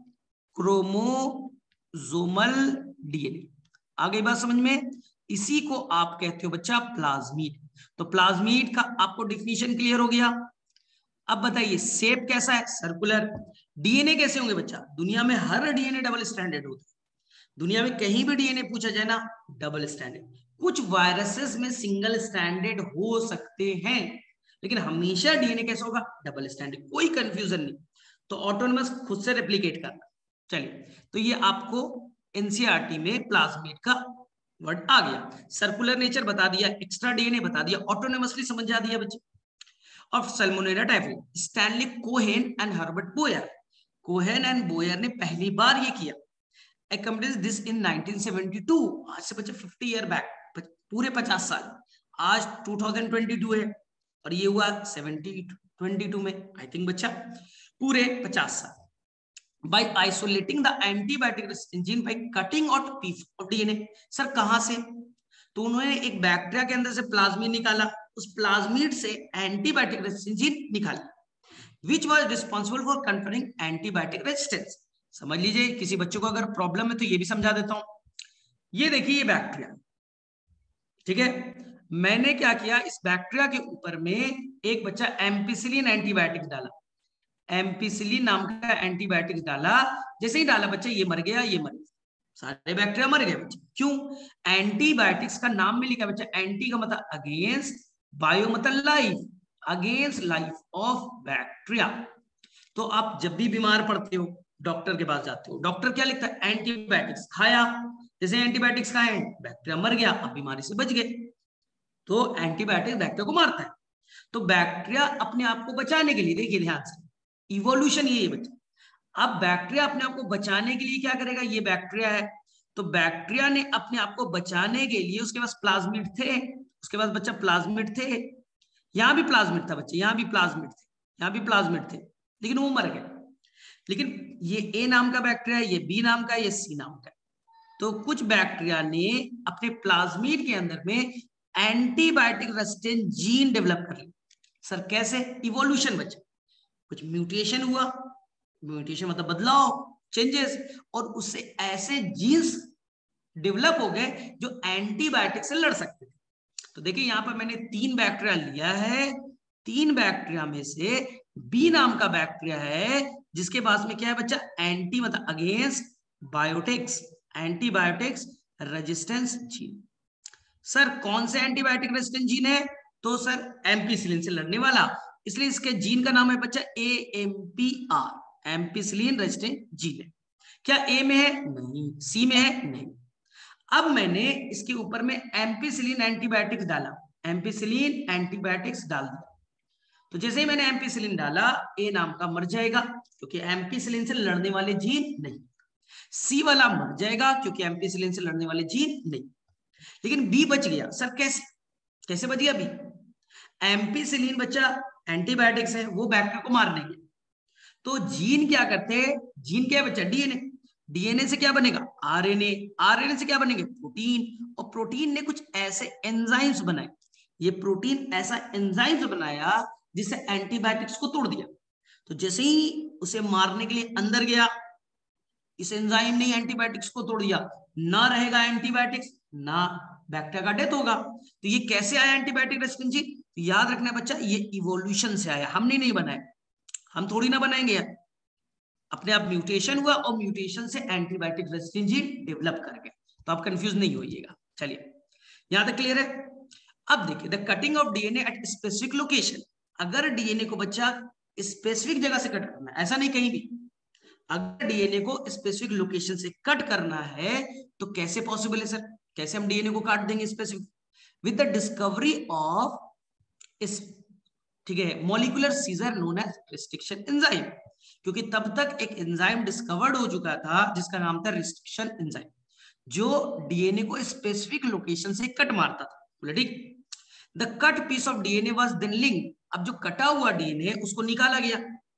क्रोमोसोमल डीएनए। आगे बात समझ में, इसी को आप कहते हो बच्चा प्लाज्मिड। तो प्लाज्मिड का आपको डिफिनीशन क्लियर हो गया। अब बताइए शेप कैसा है? सर्कुलर। डीएनए कैसे होंगे बच्चा? दुनिया में हर डीएनए डबल स्टैंडर्ड होता है, दुनिया में कहीं भी डीएनए पूछा जाए ना, डबल स्टैंडर्ड। कुछ वायरसेस में सिंगल स्टैंडर्ड हो सकते हैं, लेकिन हमेशा डीएनए कैसा होगा? डबल स्टैंडर्ड, कोई कंफ्यूजन नहीं। तो ऑटोनोमस, खुद से रेप्लिकेट करना। चलिए, तो ये आपको एनसीईआरटी में प्लाज्मिड का वर्ड आ गया, सर्कुलर नेचर बता दिया, एक्स्ट्रा डीएनए बता दिया, ऑटोनोमसली समझा दिया बच्चे। और Salmonella typhi, Stanley Cohen and Herbert Boyer, Cohen and Boyer ने पहली बार ये किया। accomplished this in nineteen seventy two, आज से बच्चे फिफ्टी ईयर बैक, पूरे पचास साल, आज टू थाउजेंड ट्वेंटी टू है और ये हुआ सेवेंटी ट्वेंटी टू में, आई थिंक बच्चा पूरे पचास साल। By isolating the antibiotic resistant gene by cutting out piece of D N A, sir कहां से? तो उन्होंने एक बैक्टीरिया के अंदर से प्लाज्मिड निकाला, उस प्लाज्मिड से एंटीबायोटिक रेजिस्टेंस जीन निकाला, which was responsible for conferring antibiotic resistance। समझ लीजिए, किसी बच्चे को अगर प्रॉब्लम है तो ये भी समझा देता हूं। ये देखिए ये बैक्टीरिया, ठीक है, मैंने क्या किया, इस बैक्टीरिया के ऊपर में एक बच्चा एम्पिसिलिन एंटीबायोटिक डाला, एम्पिसिलिन नाम का एंटीबायोटिक डाला, जैसे ही डाला बच्चा ये मर गया, ये मर गया, सारे बैक्टीरिया मर गए बच्चे। क्यों? एंटीबायोटिक्स का नाम में लिखा बच्चा, एंटी का मतलब अगेंस्ट, बायो मतलब life, against life of bacteria. तो आप जब भी बीमार पड़ते हो डॉक्टर के पास जाते हो, डॉक्टर क्या लिखता है, एंटीबायोटिक्स खाया, जैसे एंटीबायोटिक्स खाए बैक्टीरिया मर गया, अब बीमारी से बच गए। तो एंटीबायोटिक बैक्टीरिया को मारता है। तो बैक्टीरिया अपने आप को बचाने के लिए, देखिए ध्यान से, इवोल्यूशन ये है बच्चा, अब बैक्टीरिया अपने आप को बचाने के लिए क्या करेगा, ये बैक्टीरिया है, तो बैक्टीरिया ने अपने आप को बचाने के लिए, उसके पास प्लाज्मिड थे, उसके पास बच्चा प्लाज्मिड थे, यहां भी प्लाज्मिड था बच्चे, यहां भी प्लाज्मिड थे, यहां भी प्लाज्मिड थे, लेकिन वो मर गए। लेकिन ये ए नाम का बैक्टीरिया, ये बी नाम का, ये सी नाम का, तो कुछ बैक्टीरिया ने अपने प्लाज्मिड के अंदर में एंटीबायोटिक रेजिस्टेंट जीन डेवलप कर लिया। सर कैसे? इवोल्यूशन बच्चा, कुछ म्यूटेशन हुआ, म्यूटेशन मतलब बदलाव, चेंजेस, और उससे ऐसे जीन्स डेवलप हो गए जो एंटीबायोटिक से लड़ सकते थे। तो देखिए यहां पर मैंने तीन बैक्टीरिया लिया है, तीन बैक्टीरिया में से बी नाम का बैक्टीरिया है जिसके पास में क्या है बच्चा, एंटी मतलब against biotics, antibiotics resistance gene. Sir कौन से एंटीबायोटिक रेजिस्टेंस जीन है? तो सर एम्पिसिलिन से लड़ने वाला, इसलिए इसके जीन का नाम है बच्चा A M P R, ampicillin resistant gene है। क्या ए में है? नहीं। सी में है? नहीं। अब मैंने इसके ऊपर में एम्पिसिलिन एंटीबायोटिक्स डाला, एम्पिसिलिन एंटीबायोटिक्स डाल दिया, तो जैसे ही मैंने एम्पिसिलिन डाला, ए नाम का मर जाएगा क्योंकि एम्पिसिलिन से लड़ने वाले जीन नहीं, सी वाला मर जाएगा क्योंकि एम्पिसिलिन से लड़ने वाले जीन नहीं, लेकिन बी बच गया। सर कैसे कैसे बच गया बी? एम्पिसिलिन बच्चा एंटीबायोटिक्स है, वो बैक्टीरिया को मारने के, तो जीन क्या करते हैं, जीन क्या है बच्चा, डीएनए, डीएनए से क्या बनेगा, आरएनए, आरएनए से क्या बनेंगे, प्रोटीन, और प्रोटीन ने कुछ ऐसे एंजाइम्स बनाए, ये प्रोटीन ऐसा एंजाइम्स बनाया जिससे एंटीबायोटिक्स को तोड़ दिया। तो जैसे ही उसे मारने के लिए अंदर गया, इस एंजाइम ने एंटीबायोटिक्स को तोड़ दिया, ना रहेगा एंटीबायोटिक्स, ना बैक्टीरिया का डेथ होगा। तो ये कैसे आया एंटीबायोटिक रेजिस्टेंस जीन? तो याद रखना बच्चा, ये इवोल्यूशन से आया, हमने नहीं बनाया, हम थोड़ी ना बनाएंगे यार, अपने आप म्यूटेशन हुआ और म्यूटेशन से एंटीबायोटिक रेजिस्टेंस जीन डेवलप कर गए। तो आप कंफ्यूज नहीं होइएगा। चलिए यहां तक क्लियर है। अब देखिए, the cutting of DNA at specific location, अगर डीएनए को बच्चा स्पेसिफिक जगह से कट करना है, ऐसा नहीं कहीं भी, अगर डीएनए को स्पेसिफिक लोकेशन से कट करना है तो कैसे पॉसिबल है सर? कैसे हम डीएनए को काट देंगे specific? With the discovery of this, ठीक है, molecular scissor known as restriction enzyme, क्योंकि तब तक एक एंजाइम डिस्कवर्ड हो चुका था जिसका नाम था रिस्ट्रिक्शन एंजाइम, जो डीएनए को स्पेसिफिक लोकेशन से कट मारता था। बोले ठीक। The cut piece of DNA was then linked, अब जो कटा हुआ डीएनए उसको निकाला गया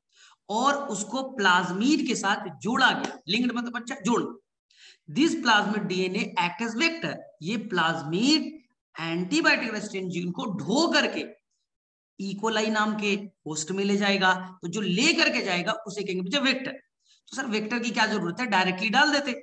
और उसको प्लाज्मिड के साथ जोड़ा गया, लिंक्ड मतलब बच्चा जोड़। This plasmid DNA act as vector, ये प्लाज्मिड एंटीबायोटिक रेजिस्टेंट जीन को ढो करके इकोलाई नाम के होस्ट में ले जाएगा, तो जो ले करके जाएगा उसे कहेंगे बच्चा वेक्टर। तो सर वेक्टर की क्या जरूरत है, डायरेक्टली डाल देते।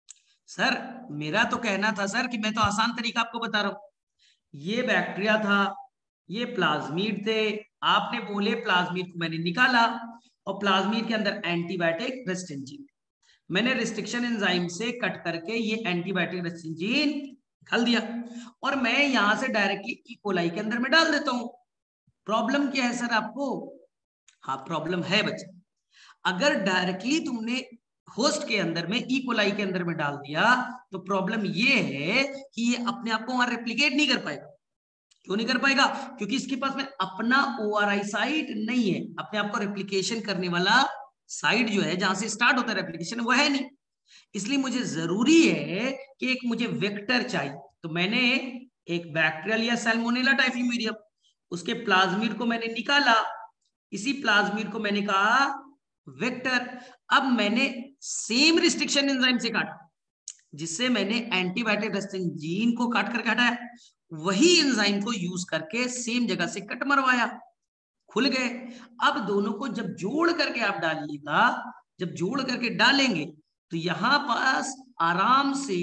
सर मेरा तो कहना था सर कि मैं तो आसान तरीका आपको बता रहा हूं, ये बैक्टीरिया था, ये प्लाज्मिड थे, आपने बोले प्लाज्मिड को मैंने निकाला और प्लाज्मिड के अंदर एंटीबायोटिक रेजिस्टेंट जीन, मैंने रिस्ट्रिक्शन एंजाइम से कट करके ये एंटीबायोटिक रेजिस्टेंट जीन निकाल दिया और मैं यहां से डायरेक्टली इकोलाई के अंदर में डाल देता हूं। प्रॉब्लम क्या है सर आपको? हाँ प्रॉब्लम है बच्चा, अगर डायरेक्टली तुमने होस्ट के अंदर में इकोलाई के अंदर में डाल दिया तो प्रॉब्लम ये है कि ये अपने आप को वहां रेप्लिकेट नहीं कर पाएगा। क्यों नहीं कर पाएगा? क्योंकि इसके पास में अपना ओआरआई साइट नहीं है, अपने आप को रेप्लिकेशन करने वाला साइट जो है जहां से स्टार्ट होता है रेप्लिकेशन वो है नहीं। इसलिए मुझे जरूरी है कि एक मुझे वेक्टर चाहिए। तो मैंने एक बैक्टीरियल या सैल्मोनेला टाइफीम्यूरियम, उसके प्लाज्मिड को मैंने निकाला, इसी प्लाज्मिड को मैंने कहा वेक्टर। अब मैंने सेम रिस्ट्रिक्शन एंजाइम से काटा, जिससे मैंने एंटीबायोटिक रेजिस्टेंस जीन को काट करके हटाया, वही एंजाइम को यूज करके सेम जगह से कट मरवाया, खुल गए। अब दोनों को जब जोड़ करके आप डालिएगा, जब जोड़ करके डालेंगे तो यहां पास आराम से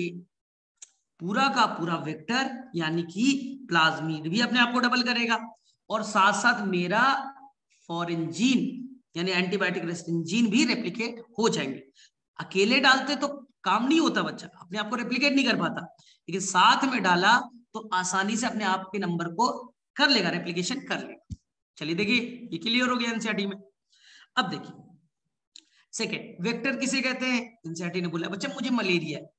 पूरा का पूरा वेक्टर यानी कि प्लाज्मिड भी अपने आप को डबल करेगा, और साथ साथ मेरा फॉरेन जीन यानी एंटीबायोटिक रेजिस्टेंस जीन भी रेप्लिकेट हो जाएंगे। अकेले डालते तो काम नहीं होता, बच्चा अपने आप को रेप्लिकेट नहीं कर पाता, लेकिन साथ में डाला तो आसानी से अपने आप के नंबर को कर लेगा, रेप्लिकेशन कर लेगा। चलिए देखिए, ये क्लियर हो गया एनसीईआरटी में। अब देखिए सेकेंड, वेक्टर किसे कहते हैं? एनसीईआरटी ने बोला बच्चा मुझे मलेरिया है,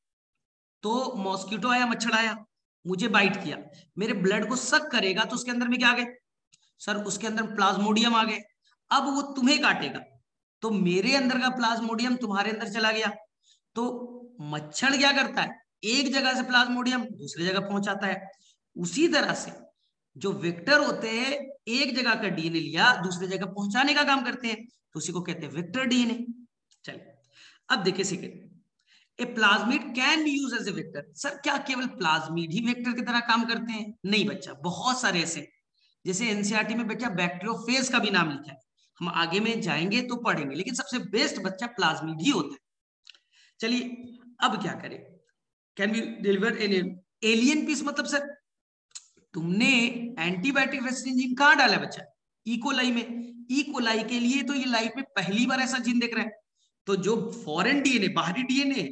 तो मॉस्किटो आया, मच्छर आया, मुझे बाइट किया, मेरे ब्लड को सक करेगा, तो उसके अंदर में क्या आ गए सर? उसके अंदर प्लाज्मोडियम आ गए। अब वो तुम्हें काटेगा तो मेरे अंदर का प्लाज्मोडियम तुम्हारे अंदर चला गया। तो मच्छर क्या करता है? एक जगह से प्लाज्मोडियम दूसरी जगह पहुंचाता है। उसी तरह से जो वेक्टर होते हैं, एक जगह का डीएनए लिया दूसरी जगह पहुंचाने का काम करते हैं, तो उसी को कहते हैं वेक्टर डीएनए। चलिए अब देखिए second, a plasmid can be use as a vector. Sir क्या केवल प्लाज्मिड ही वेक्टर की तरह काम करते हैं? नहीं बच्चा, बहुत सारे ऐसे, जैसे एनसीईआरटी में बेटा बैक्टीरियोफेज का भी नाम लिखा है, हम आगे में जाएंगे तो पढ़ेंगे, लेकिन सबसे बेस्ट बच्चा प्लाज्मिड ही होता है। चलिए अब क्या करें, can be deliver an alien piece. मतलब सर तुमने एंटीबायोटिक रेजिस्टेंस जीन कहां डाला बच्चा? इकोलाई में। इकोलाई के लिए तो ये लाइफ में पहली बार ऐसा जीन देख रहे हैं, तो जो फॉरेन डीएनए, बाहरी डीएनए,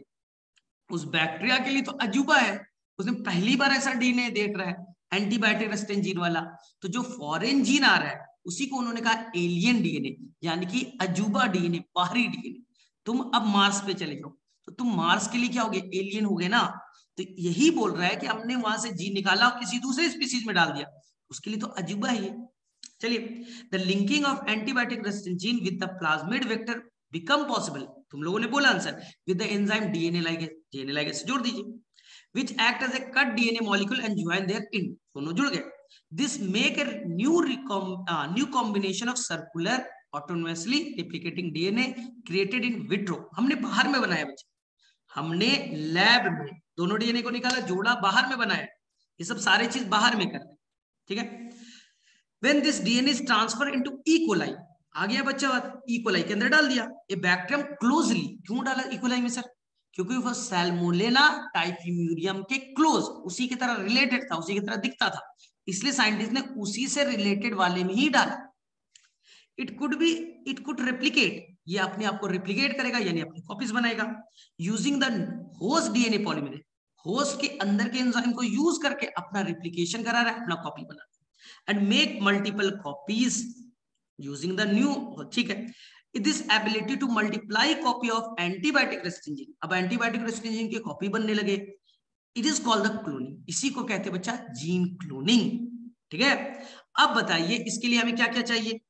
उस बैक्टीरिया के लिए तो अजूबा है, उसने पहली बार ऐसा डीएनए देख रहा है एंटीबायोटिक रेजिस्टेंस जीन वाला। तो जो फॉरेन जीन आ रहा है उसी को उन्होंने कहा एलियन डीएनए, यानी कि अजूबा डीएनए, बाहरी डीएनए। तुम अब मार्स पे चले जाओ तो तुम मार्स के लिए क्या हो गए? एलियन हो गए ना। तो यही बोल रहा है कि हमने वहां से जीन निकाला और किसी दूसरे स्पीसीज में डाल दिया, उसके लिए तो अजूबा है ये। चलिए, the linking of antibiotic resistance gene with the plasmid vector become possible. तुम लोगों ने बोला answer, with the enzyme DNA ligase. DNA ligase जोड़ दीजिए, which act as a cut D N A molecule and join their end, दोनों जुड़ गए। This make a new uh, new combination of circular autonomously replicating D N A created in vitro। हमने बाहर में बनाया बच्चे, हमने लैब में दोनों डीएनए को निकाला, जोड़ा, बाहर में बनाया। ये सब सारे चीज बाहर में कर रहे हैं, ठीक है। When this D N A is transferred into E. coli, आ गया बच्चा बात, E. coli के अंदर डाल दिया। ये बैक्टीरियम क्लोजली, क्यों डाला E. coli में सर? क्योंकि वह सैल्मोनेला टाइफीम्यूरियम के क्लोज, उसी की तरह रिलेटेड था, उसी की तरह दिखता था, इसलिए साइंटिस्ट ने उसी से रिलेटेड वाले में ही डाला। It could be it could replicate, ये अपने आप को रेप्लिकेट करेगा यानी अपनी कॉपीज बनाएगा, using the host DNA polymerase. Host के अंदर के एंजाइम को यूज करके अपना रेप्लिकेशन करा रहा है, अपना कॉपी बना रहा है, and make multiple copies using the new, ठीक है। This ability to multiply copy of antibiotic resistant gene, अब एंटीबायोटिक रेजिस्टेंस जीन की कॉपी बनने लगे, it is called the cloning. इसी को कहते हैं बच्चा जीन क्लोनिंग, ठीक है। अब बताइए इसके लिए हमें क्या क्या चाहिए?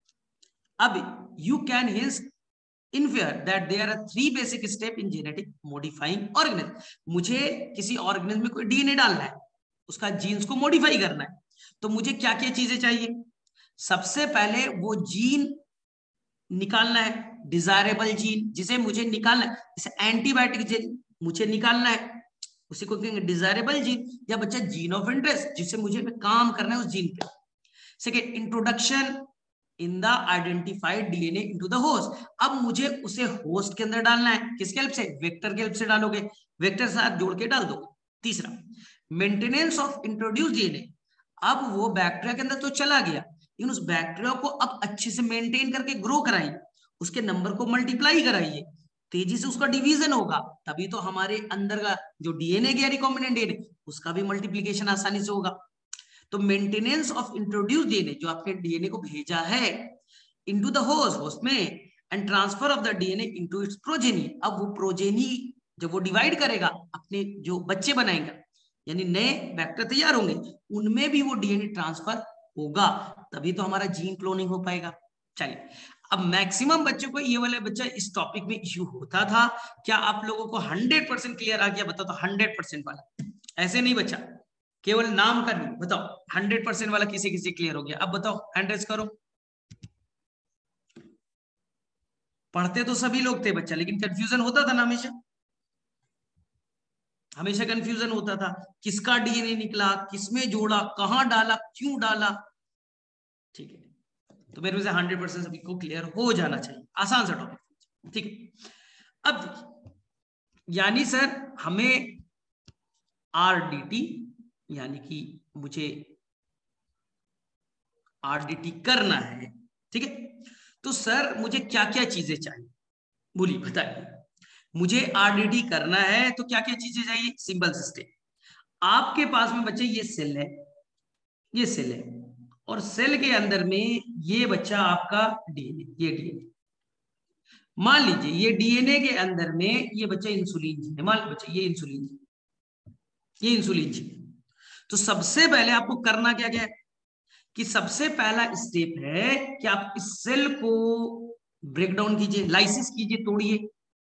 अब you can hence infer that there are three basic step in genetic modifying organism। मुझे किसी ऑर्गेनिज्म में कोई डीएनए डालना है, उसका जीन्स को मॉडिफाई करना है, तो मुझे क्या क्या चीजें चाहिए? सबसे पहले वो जीन निकालना है, डिजायरेबल जीन जिसे मुझे निकालना है, जैसे एंटीबायोटिक जीन मुझे निकालना है, उसी को कहेंगे डिजायरेबल जीन, या बच्चा जीन ऑफ इंटरेस्ट जिससे मुझे काम करना है उस जीन पे। Second, introduction in the identified DNA into the host. अब मुझे उसे होस्ट के अंदर डालना है, किसके हेल्प से? वेक्टर के हेल्प से डालोगे, वेक्टर साथ जोड़ के डाल दोगे। तीसरा, मेंटेनेंस ऑफ इंट्रोड्यूस डीएनए। अब वो बैक्टीरिया के अंदर तो चला गया, लेकिन उस बैक्टीरिया को अब अच्छे से मेंटेन करके ग्रो कराइए, उसके नंबर को मल्टीप्लाई कराइए, तेजी से उसका डिवीजन होगा, तभी तो हमारे अंदर का जो डीएनए गया रिकॉम्बिनेंट डीएनए, उसका भी मल्टीप्लिकेशन आसानी से होगा। तो मेंटेनेंस ऑफ इंट्रोड्यूस डीएनए, जो आपने डीएनए को भेजा है इनटू द होस्ट, होस्ट में, and transfer of the DNA into its progeny. अब वो प्रोजेनी जब वो डिवाइड करेगा, अपने जो बच्चे बनाएंगे यानी नए बैक्टीरिया तैयार होंगे, उनमें भी वो डीएनए ट्रांसफर होगा, तभी तो हमारा जीन क्लोनिंग हो पाएगा। चलिए अब मैक्सिमम बच्चों को ये वाले बच्चा इस टॉपिक में इश्यू होता था। क्या आप लोगों को हंड्रेड परसेंट क्लियर आ गया? बताओ तो हंड्रेड परसेंट वाला, ऐसे नहीं बच्चा केवल नाम का नहीं, बताओ हंड्रेड परसेंट वाला किसी किसी क्लियर हो गया? अब बताओ हैंड रेज करो। पढ़ते तो सभी लोग थे बच्चा, लेकिन कंफ्यूजन होता था ना हमेशा, हमेशा कंफ्यूजन होता था किसका डीएनए निकला, किसमें जोड़ा, कहां डाला, क्यों डाला। ठीक है, तो मेरे से हंड्रेड परसेंट सभी को क्लियर हो जाना चाहिए, आसान सा टॉपिक। ठीक है, अब यानी सर हमें आरडीटी यानी कि मुझे आरडीटी करना है, ठीक है, तो सर मुझे क्या क्या चीजें चाहिए, बोलिए बताइए। मुझे आरडीटी करना है तो क्या क्या चीजें चाहिए? सिंपल सिस्टम, आपके पास में बच्चे ये सेल है, ये सेल है, और सेल के अंदर में ये बच्चा आपका डीएनए, ये डीएनए मान लीजिए, ये डीएनए के अंदर में ये बच्चा इंसुलिन जी है, मान लीजिए बच्चा ये इंसुलिन जी, ये इंसुलिन जी। तो सबसे पहले आपको करना क्या क्या है कि सबसे पहला स्टेप है कि आप इस सेल को ब्रेक डाउन कीजिए, लाइसिस कीजिए, तोड़िए,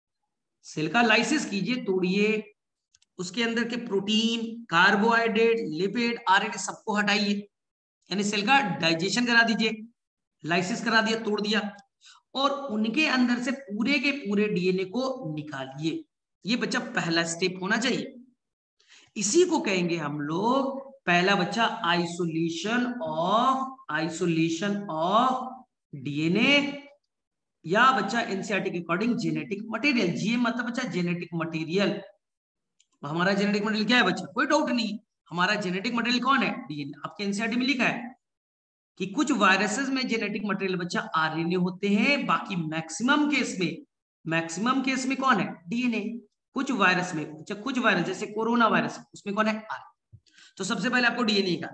सेल का लाइसिस कीजिए, तोड़िए, उसके अंदर के प्रोटीन, कार्बोहाइड्रेट, लिपिड, आरएनए सबको हटाइए, यानी सेल का डाइजेशन करा दीजिए, लाइसिस करा दिया, तोड़ दिया, और उनके अंदर से पूरे के पूरे डीएनए को निकालिए। ये बच्चा पहला स्टेप होना चाहिए। इसी को कहेंगे हम लोग पहला बच्चा isolation of isolation of DNA, या बच्चा एनसीईआरटी के अकॉर्डिंग जेनेटिक मटेरियल। जी मतलब बच्चा जेनेटिक मटेरियल। हमारा जेनेटिक मटेरियल क्या है बच्चा? कोई डाउट नहीं, हमारा जेनेटिक मटेरियल कौन है? डीएनए। आपके एनसीईआरटी में लिखा है कि कुछ वायरसेस में जेनेटिक मटेरियल बच्चा आरएनए होते हैं, बाकी मैक्सिमम केस में मैक्सिमम केस में कौन है? डीएनए। कुछ वायरस में अच्छा, कुछ वायरस जैसे कोरोना वायरस, उसमें कौन है? आरएनए। तो सबसे पहले आपको डीएनए का,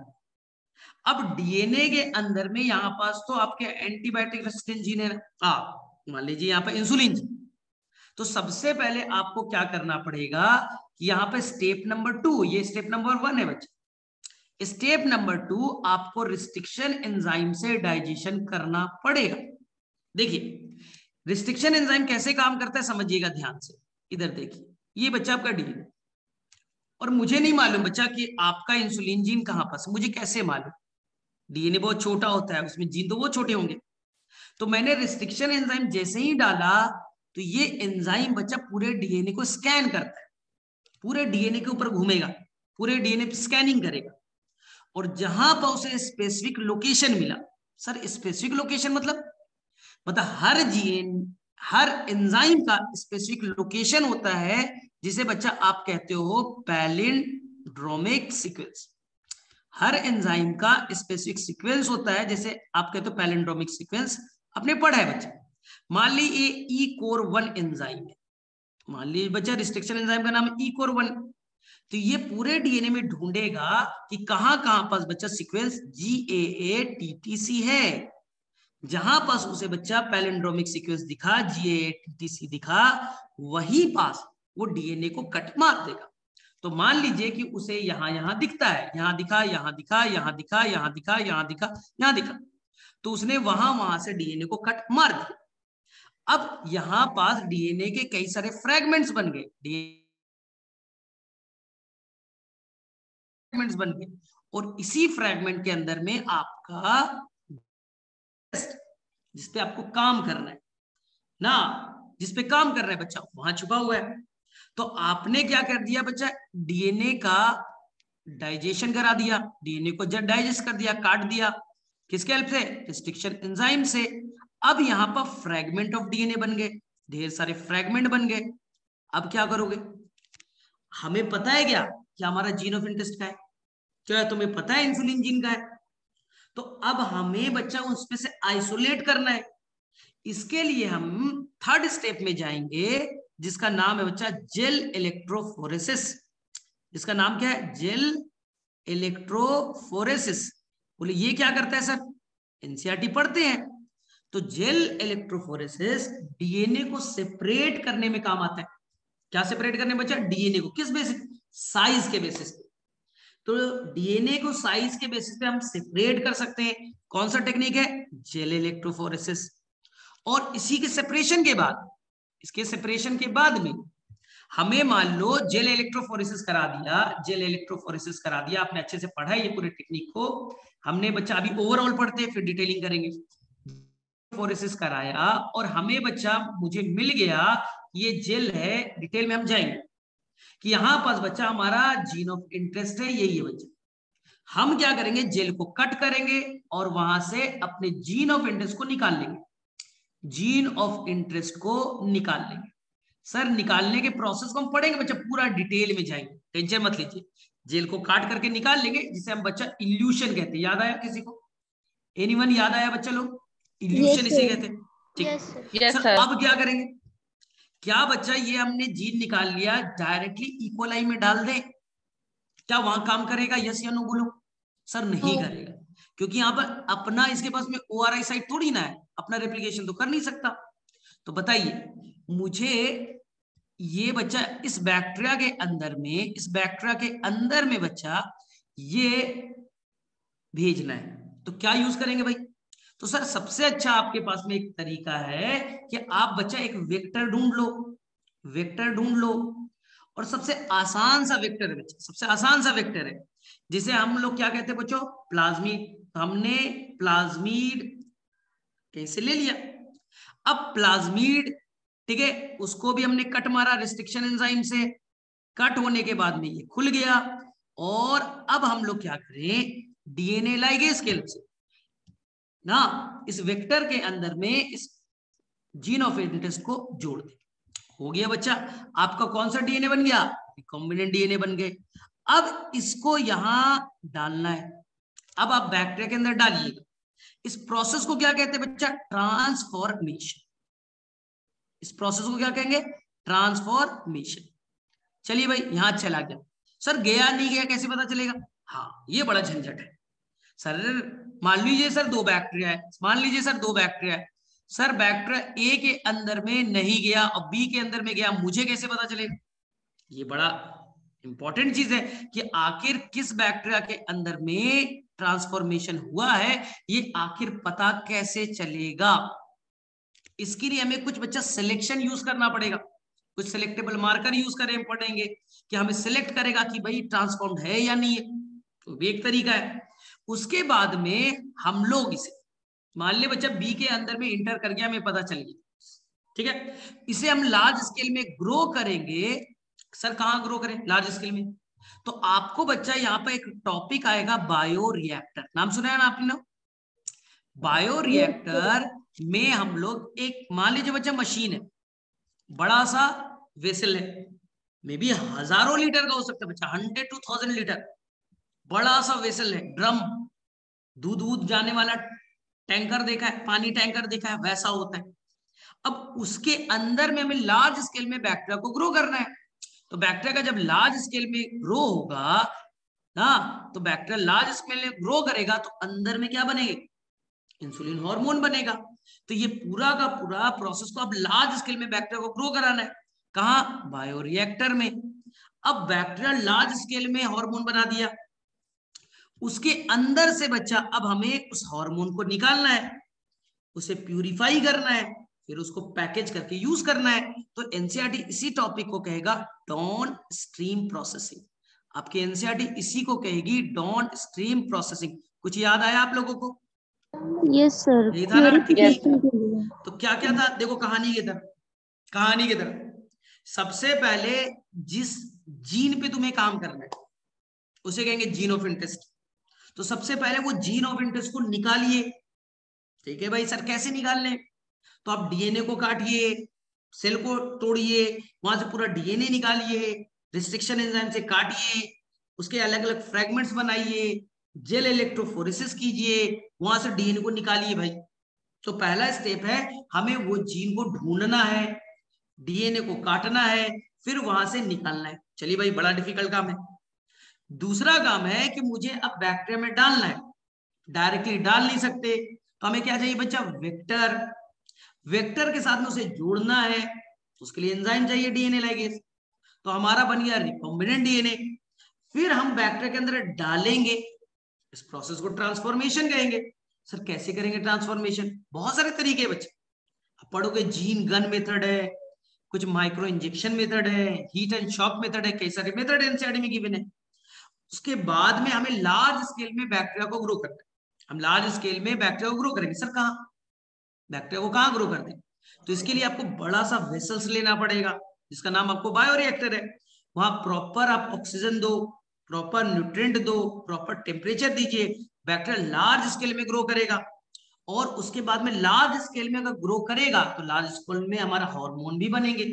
अब डीएनए के अंदर में यहां पास तो आपके एंटीबायोटिक रेसिस्टेंट जीन है, मान लीजिए यहाँ पे इंसुलिन जी। तो सबसे पहले आपको क्या करना पड़ेगा कि यहाँ पे स्टेप नंबर टू, ये स्टेप नंबर वन है बच्चे, स्टेप नंबर टू आपको रिस्ट्रिक्शन एंजाइम से डाइजेशन करना पड़ेगा। देखिए रिस्ट्रिक्शन एंजाइम कैसे काम करता है समझिएगा ध्यान से, इधर देखिए, ये बच्चा आपका डीएनए, और मुझे नहीं मालूम बच्चा कि आपका इंसुलिन जीन कहां पास, मुझे कैसे मालूम? डीएनए बहुत छोटा होता है, उसमें जीन तो बहुत छोटे होंगे। तो मैंने रिस्ट्रिक्शन एंजाइम जैसे ही डाला तो ये एंजाइम बच्चा पूरे डीएनए को स्कैन करता है, पूरे डीएनए के ऊपर घूमेगा, पूरे डीएनए पे स्कैनिंग करेगा, और जहां पर उसे स्पेसिफिक लोकेशन मिला, सर स्पेसिफिक लोकेशन मतलब मतलब हर जीन हर एंजाइम का स्पेसिफिक लोकेशन होता है, जिसे बच्चा आप कहते हो पैलिंड्रोमिक सीक्वेंस। हर एंजाइम का स्पेसिफिक सीक्वेंस होता है, जैसे आप कहते हो पैलिंड्रोमिक सीक्वेंस, आपने पढ़ा है बच्चा। मान ली ये ई कोर वन एंजाइम है, मान लीजिए बच्चा रिस्ट्रिक्शन एंजाइम का नाम है ई कोर वन, तो ये पूरे डीएनए में ढूंढेगा कि कहां कहां पास बच्चा sequence G A A T T C है, जहां पास उसे बच्चा पैलिंड्रोमिक सीक्वेंस दिखा, जी ए ए टी टी सी दिखा, वहीं पास वो डीएनए को कट मार देगा। तो मान लीजिए कि उसे यहां यहां दिखता है, यहां दिखा, यहां दिखा, यहां दिखा, यहां दिखा, यहां दिखा, यहां दिखा, तो उसने वहां वहां से डीएनए को कट मार दिया। अब यहां पास डीएनए के कई सारे फ्रैगमेंट्स बन गए, फ्रैगमेंट्स बन गए, और इसी फ्रैगमेंट के अंदर में आपका जिसपे आपको काम करना है ना, जिसपे काम करना है बच्चा, वहां छुपा हुआ है। तो आपने क्या कर दिया बच्चा? डीएनए का डाइजेशन करा दिया, डीएनए को जब डाइजेस्ट कर दिया, काट दिया, किसके हेल्प से? रिस्ट्रिक्शन एंजाइम से। अब यहाँ पर फ्रैगमेंट ऑफ डीएनए बन गए, ढेर सारे फ्रैगमेंट बन गए। अब क्या करोगे? हमें पता है क्या कि हमारा जीन ऑफ इंटरेस्ट का है? क्या है तुम्हें पता है इंसुलिन जीन का है? तो अब हमें बच्चा उसमें से आइसोलेट करना है। इसके लिए हम थर्ड स्टेप में जाएंगे, जिसका नाम है बच्चा जेल इलेक्ट्रोफोरेसिस। इसका नाम क्या है? Gel electrophoresis. बोले ये क्या करता है सर? एनसीईआरटी पढ़ते हैं। तो जेल इलेक्ट्रोफोरेसिस डीएनए को सेपरेट करने में काम आता है। क्या सेपरेट करने में बच्चा? डीएनए को किस बेसिस? साइज के बेसिस पे। तो डीएनए को साइज के बेसिस पे हम सेपरेट कर सकते हैं। कौन सा टेक्निक है? Gel electrophoresis. और इसी के सेपरेशन के बाद, इसके सेपरेशन के बाद में हमें मान लो जेल इलेक्ट्रोफोरेसिस करा दिया, जेल इलेक्ट्रोफोरेसिस करा दिया, आपने अच्छे से पढ़ा है ये पूरे टेक्निक को, हमने बच्चा अभी ओवरऑल पढ़ते हैं फिर डिटेलिंग करेंगे। फोरेसिस कराया और हमें बच्चा मुझे मिल गया ये जेल है, डिटेल में हम जाएंगे कि यहां पास बच्चा हमारा जीन ऑफ इंटरेस्ट है, यही है बच्चा। हम क्या करेंगे, जेल को कट करेंगे और वहां से अपने जीन ऑफ इंटरेस्ट को निकाल लेंगे, जीन ऑफ इंटरेस्ट को निकाल लेंगे। सर निकालने के प्रोसेस को हम पढ़ेंगे बच्चा, पूरा डिटेल में जाएंगे, टेंशन मत लीजिए। जेल को काट करके निकाल लेंगे जिसे हम बच्चा इल्यूशन कहते हैं। याद आया किसी को? एनीवन याद आया बच्चा लोग? इल्यूशन इसे कहते हैं। ठीक yes sir. Yes sir sir. अब क्या करेंगे, क्या बच्चा ये हमने जीन निकाल लिया डायरेक्टली इक्वलाई में डाल दे, क्या वहां काम करेगा? यस या नो बोलो। सर नहीं करेगा, क्योंकि यहाँ पर अपना इसके पास में ओ आर आई साइट थोड़ी ना है, अपना रेप्लिकेशन तो कर नहीं सकता। तो बताइए मुझे ये बच्चा इस बैक्टीरिया के अंदर में, इस बैक्टीरिया के अंदर में बच्चा ये भेजना है, तो क्या यूज करेंगे भाई? तो सर सबसे अच्छा आपके पास में एक तरीका है कि आप बच्चा एक वेक्टर ढूंढ लो, वेक्टर ढूंढ लो। और सबसे आसान सा वेक्टर है बच्चा, सबसे आसान सा वेक्टर है जिसे हम लोग क्या कहते हैं बच्चों? प्लाज्मिड। तो हमने प्लाज्मिड कैसे ले लिया, अब प्लाज्मिड ठीक है, उसको भी हमने कट मारा रिस्ट्रिक्शन एंजाइम से, कट होने के बाद में ये खुल गया। और अब हम लोग क्या करें, डीएनए लाइगेज के हेल्प से ना इस वेक्टर के अंदर में इस जीन ऑफ इंटरेस्ट को जोड़ दे। हो गया बच्चा, आपका कौन सा डीएनए बन गया? रिकॉम्बिनेंट डीएनए बन गए। अब इसको यहां डालना है, अब आप बैक्टीरिया के अंदर डालिएगा। इस प्रोसेस को क्या कहते हैं बच्चा? ट्रांसफॉर्मेशन। इस प्रोसेस को क्या कहेंगे? ट्रांसफॉर्मेशन। चलिए भाई यहां चला गया। सर गया नहीं गया कैसे पता चलेगा? हाँ ये बड़ा झंझट है सर। मान लीजिए सर दो बैक्टीरिया है, मान लीजिए सर दो बैक्टीरिया है, सर बैक्टीरिया ए के अंदर में नहीं गया और बी के अंदर में गया, मुझे कैसे पता चलेगा? ये बड़ा इंपॉर्टेंट चीज है कि आखिर किस बैक्टीरिया के अंदर में ट्रांसफॉर्मेशन हुआ है, ये आखिर पता कैसे चलेगा? इसके लिए हमें कुछ बच्चा सिलेक्शन यूज करना पड़ेगा, कुछ सिलेक्टेबल मार्कर यूज करें पड़ेंगे कि हमें सिलेक्ट करेगा कि भाई ट्रांसफॉर्म्ड है या नहीं है, तो भी एक तरीका है। उसके बाद में हम लोग इसे मान ले बच्चा बी के अंदर में इंटर कर गया, हमें पता चल गया, ठीक है, इसे हम लार्ज स्केल में ग्रो करेंगे। सर कहां ग्रो करें? लार्ज स्केल में। तो आपको बच्चा यहाँ पर एक टॉपिक आएगा बायो रिएक्टर, नाम सुना है ना आपने ना? बायो रिएक्टर में हम लोग एक मान लीजिए बच्चा मशीन है, बड़ा सा वेसल है, मे बी हजारों लीटर का हो सकता है बच्चा, हंड्रेड टू थाउजेंड लीटर, बड़ा सा वेसल है, ड्रम, दूध दूध जाने वाला टैंकर देखा है, पानी टैंकर देखा है, वैसा होता है। अब उसके अंदर में हमें लार्ज स्केल में बैक्टीरिया को ग्रो करना है। तो बैक्टीरिया का जब लार्ज स्केल में ग्रो होगा ना, तो बैक्टीरिया लार्ज स्केल में ग्रो करेगा तो अंदर में क्या बनेगा? इंसुलिन हार्मोन बनेगा। तो ये पूरा का पूरा प्रोसेस को अब लार्ज स्केल में बैक्टीरिया को ग्रो कराना है, कहां? बायोरिएक्टर में। अब बैक्टीरिया लार्ज स्केल में हार्मोन बना दिया, उसके अंदर से बच्चा अब हमें उस हार्मोन को निकालना है, उसे प्यूरिफाई करना है, फिर उसको पैकेज करके यूज करना है। तो एनसीईआरटी इसी टॉपिक को कहेगा डाउन स्ट्रीम प्रोसेसिंग। आपके एनसीईआरटी इसी को कहेगी डाउन स्ट्रीम प्रोसेसिंग। कुछ याद आया आप लोगों को? Yes sir. यही था ना? ठीक है। Yes, sir. तो क्या क्या था, देखो कहानी की तरफ, कहानी की तरफ सबसे पहले जिस जीन पे तुम्हें काम करना है उसे कहेंगे जीन ऑफ इंटरेस्ट। तो सबसे पहले वो जीन ऑफ इंटरेस्ट को निकालिए। ठीक है भाई, सर कैसे निकालने? तो आप डीएनए को काटिए, सेल को तोड़िए, वहां से पूरा डीएनए निकालिए, रिस्ट्रिक्शन एंजाइम से काटिए, उसके अलग अलग फ्रेगमेंट्स बनाइए, जेल इलेक्ट्रोफोरेसिस कीजिए, वहां से डीएनए को निकालिए भाई। तो पहला स्टेप है हमें वो जीन को ढूंढना है, डीएनए को काटना है, फिर वहां से निकालना है। चलिए भाई बड़ा डिफिकल्ट काम है। दूसरा काम है कि मुझे अब बैक्टीरिया में डालना है, डायरेक्टली डाल नहीं सकते, तो हमें क्या चाहिए बच्चा? वेक्टर। वेक्टर के साथ में उसे जोड़ना है, उसके लिए एंजाइम चाहिए डीएनए लाइगेज। तो हमारा बन गया रिकॉम्बिनेंट डीएनए। फिर हम बैक्टीरिया के अंदर डालेंगे, इस प्रोसेस को ट्रांसफॉर्मेशन कहेंगे। सर कैसे करेंगे ट्रांसफॉर्मेशन? बहुत सारे तरीके बच्चे, पढ़ोगे जीन गन मेथड है, कुछ माइक्रो इंजेक्शन मेथड है, हीट एंड शॉक मेथड है, कई सारे मेथड एनसीईआरटी में गिवन है। उसके बाद में हमें लार्ज स्केल में बैक्टीरिया को ग्रो करना है। हम लार्ज स्केल में बैक्टीरिया को ग्रो करेंगे। सर कहाँ? बैक्टीरिया को कहाँ ग्रो करते हैं? तो इसके लिए आपको बड़ा सा वेसल्स लेना पड़ेगा, जिसका नाम आपको बायोरिएक्टर है। वहां प्रॉपर आप ऑक्सीजन दो, प्रॉपर न्यूट्रिएंट दो, प्रॉपर टेम्परेचर दीजिए, बैक्टीरिया लार्ज स्केल में ग्रो करेगा। और उसके बाद में लार्ज स्केल में अगर ग्रो करेगा तो लार्ज स्केल में हमारा हार्मोन भी बनेंगे।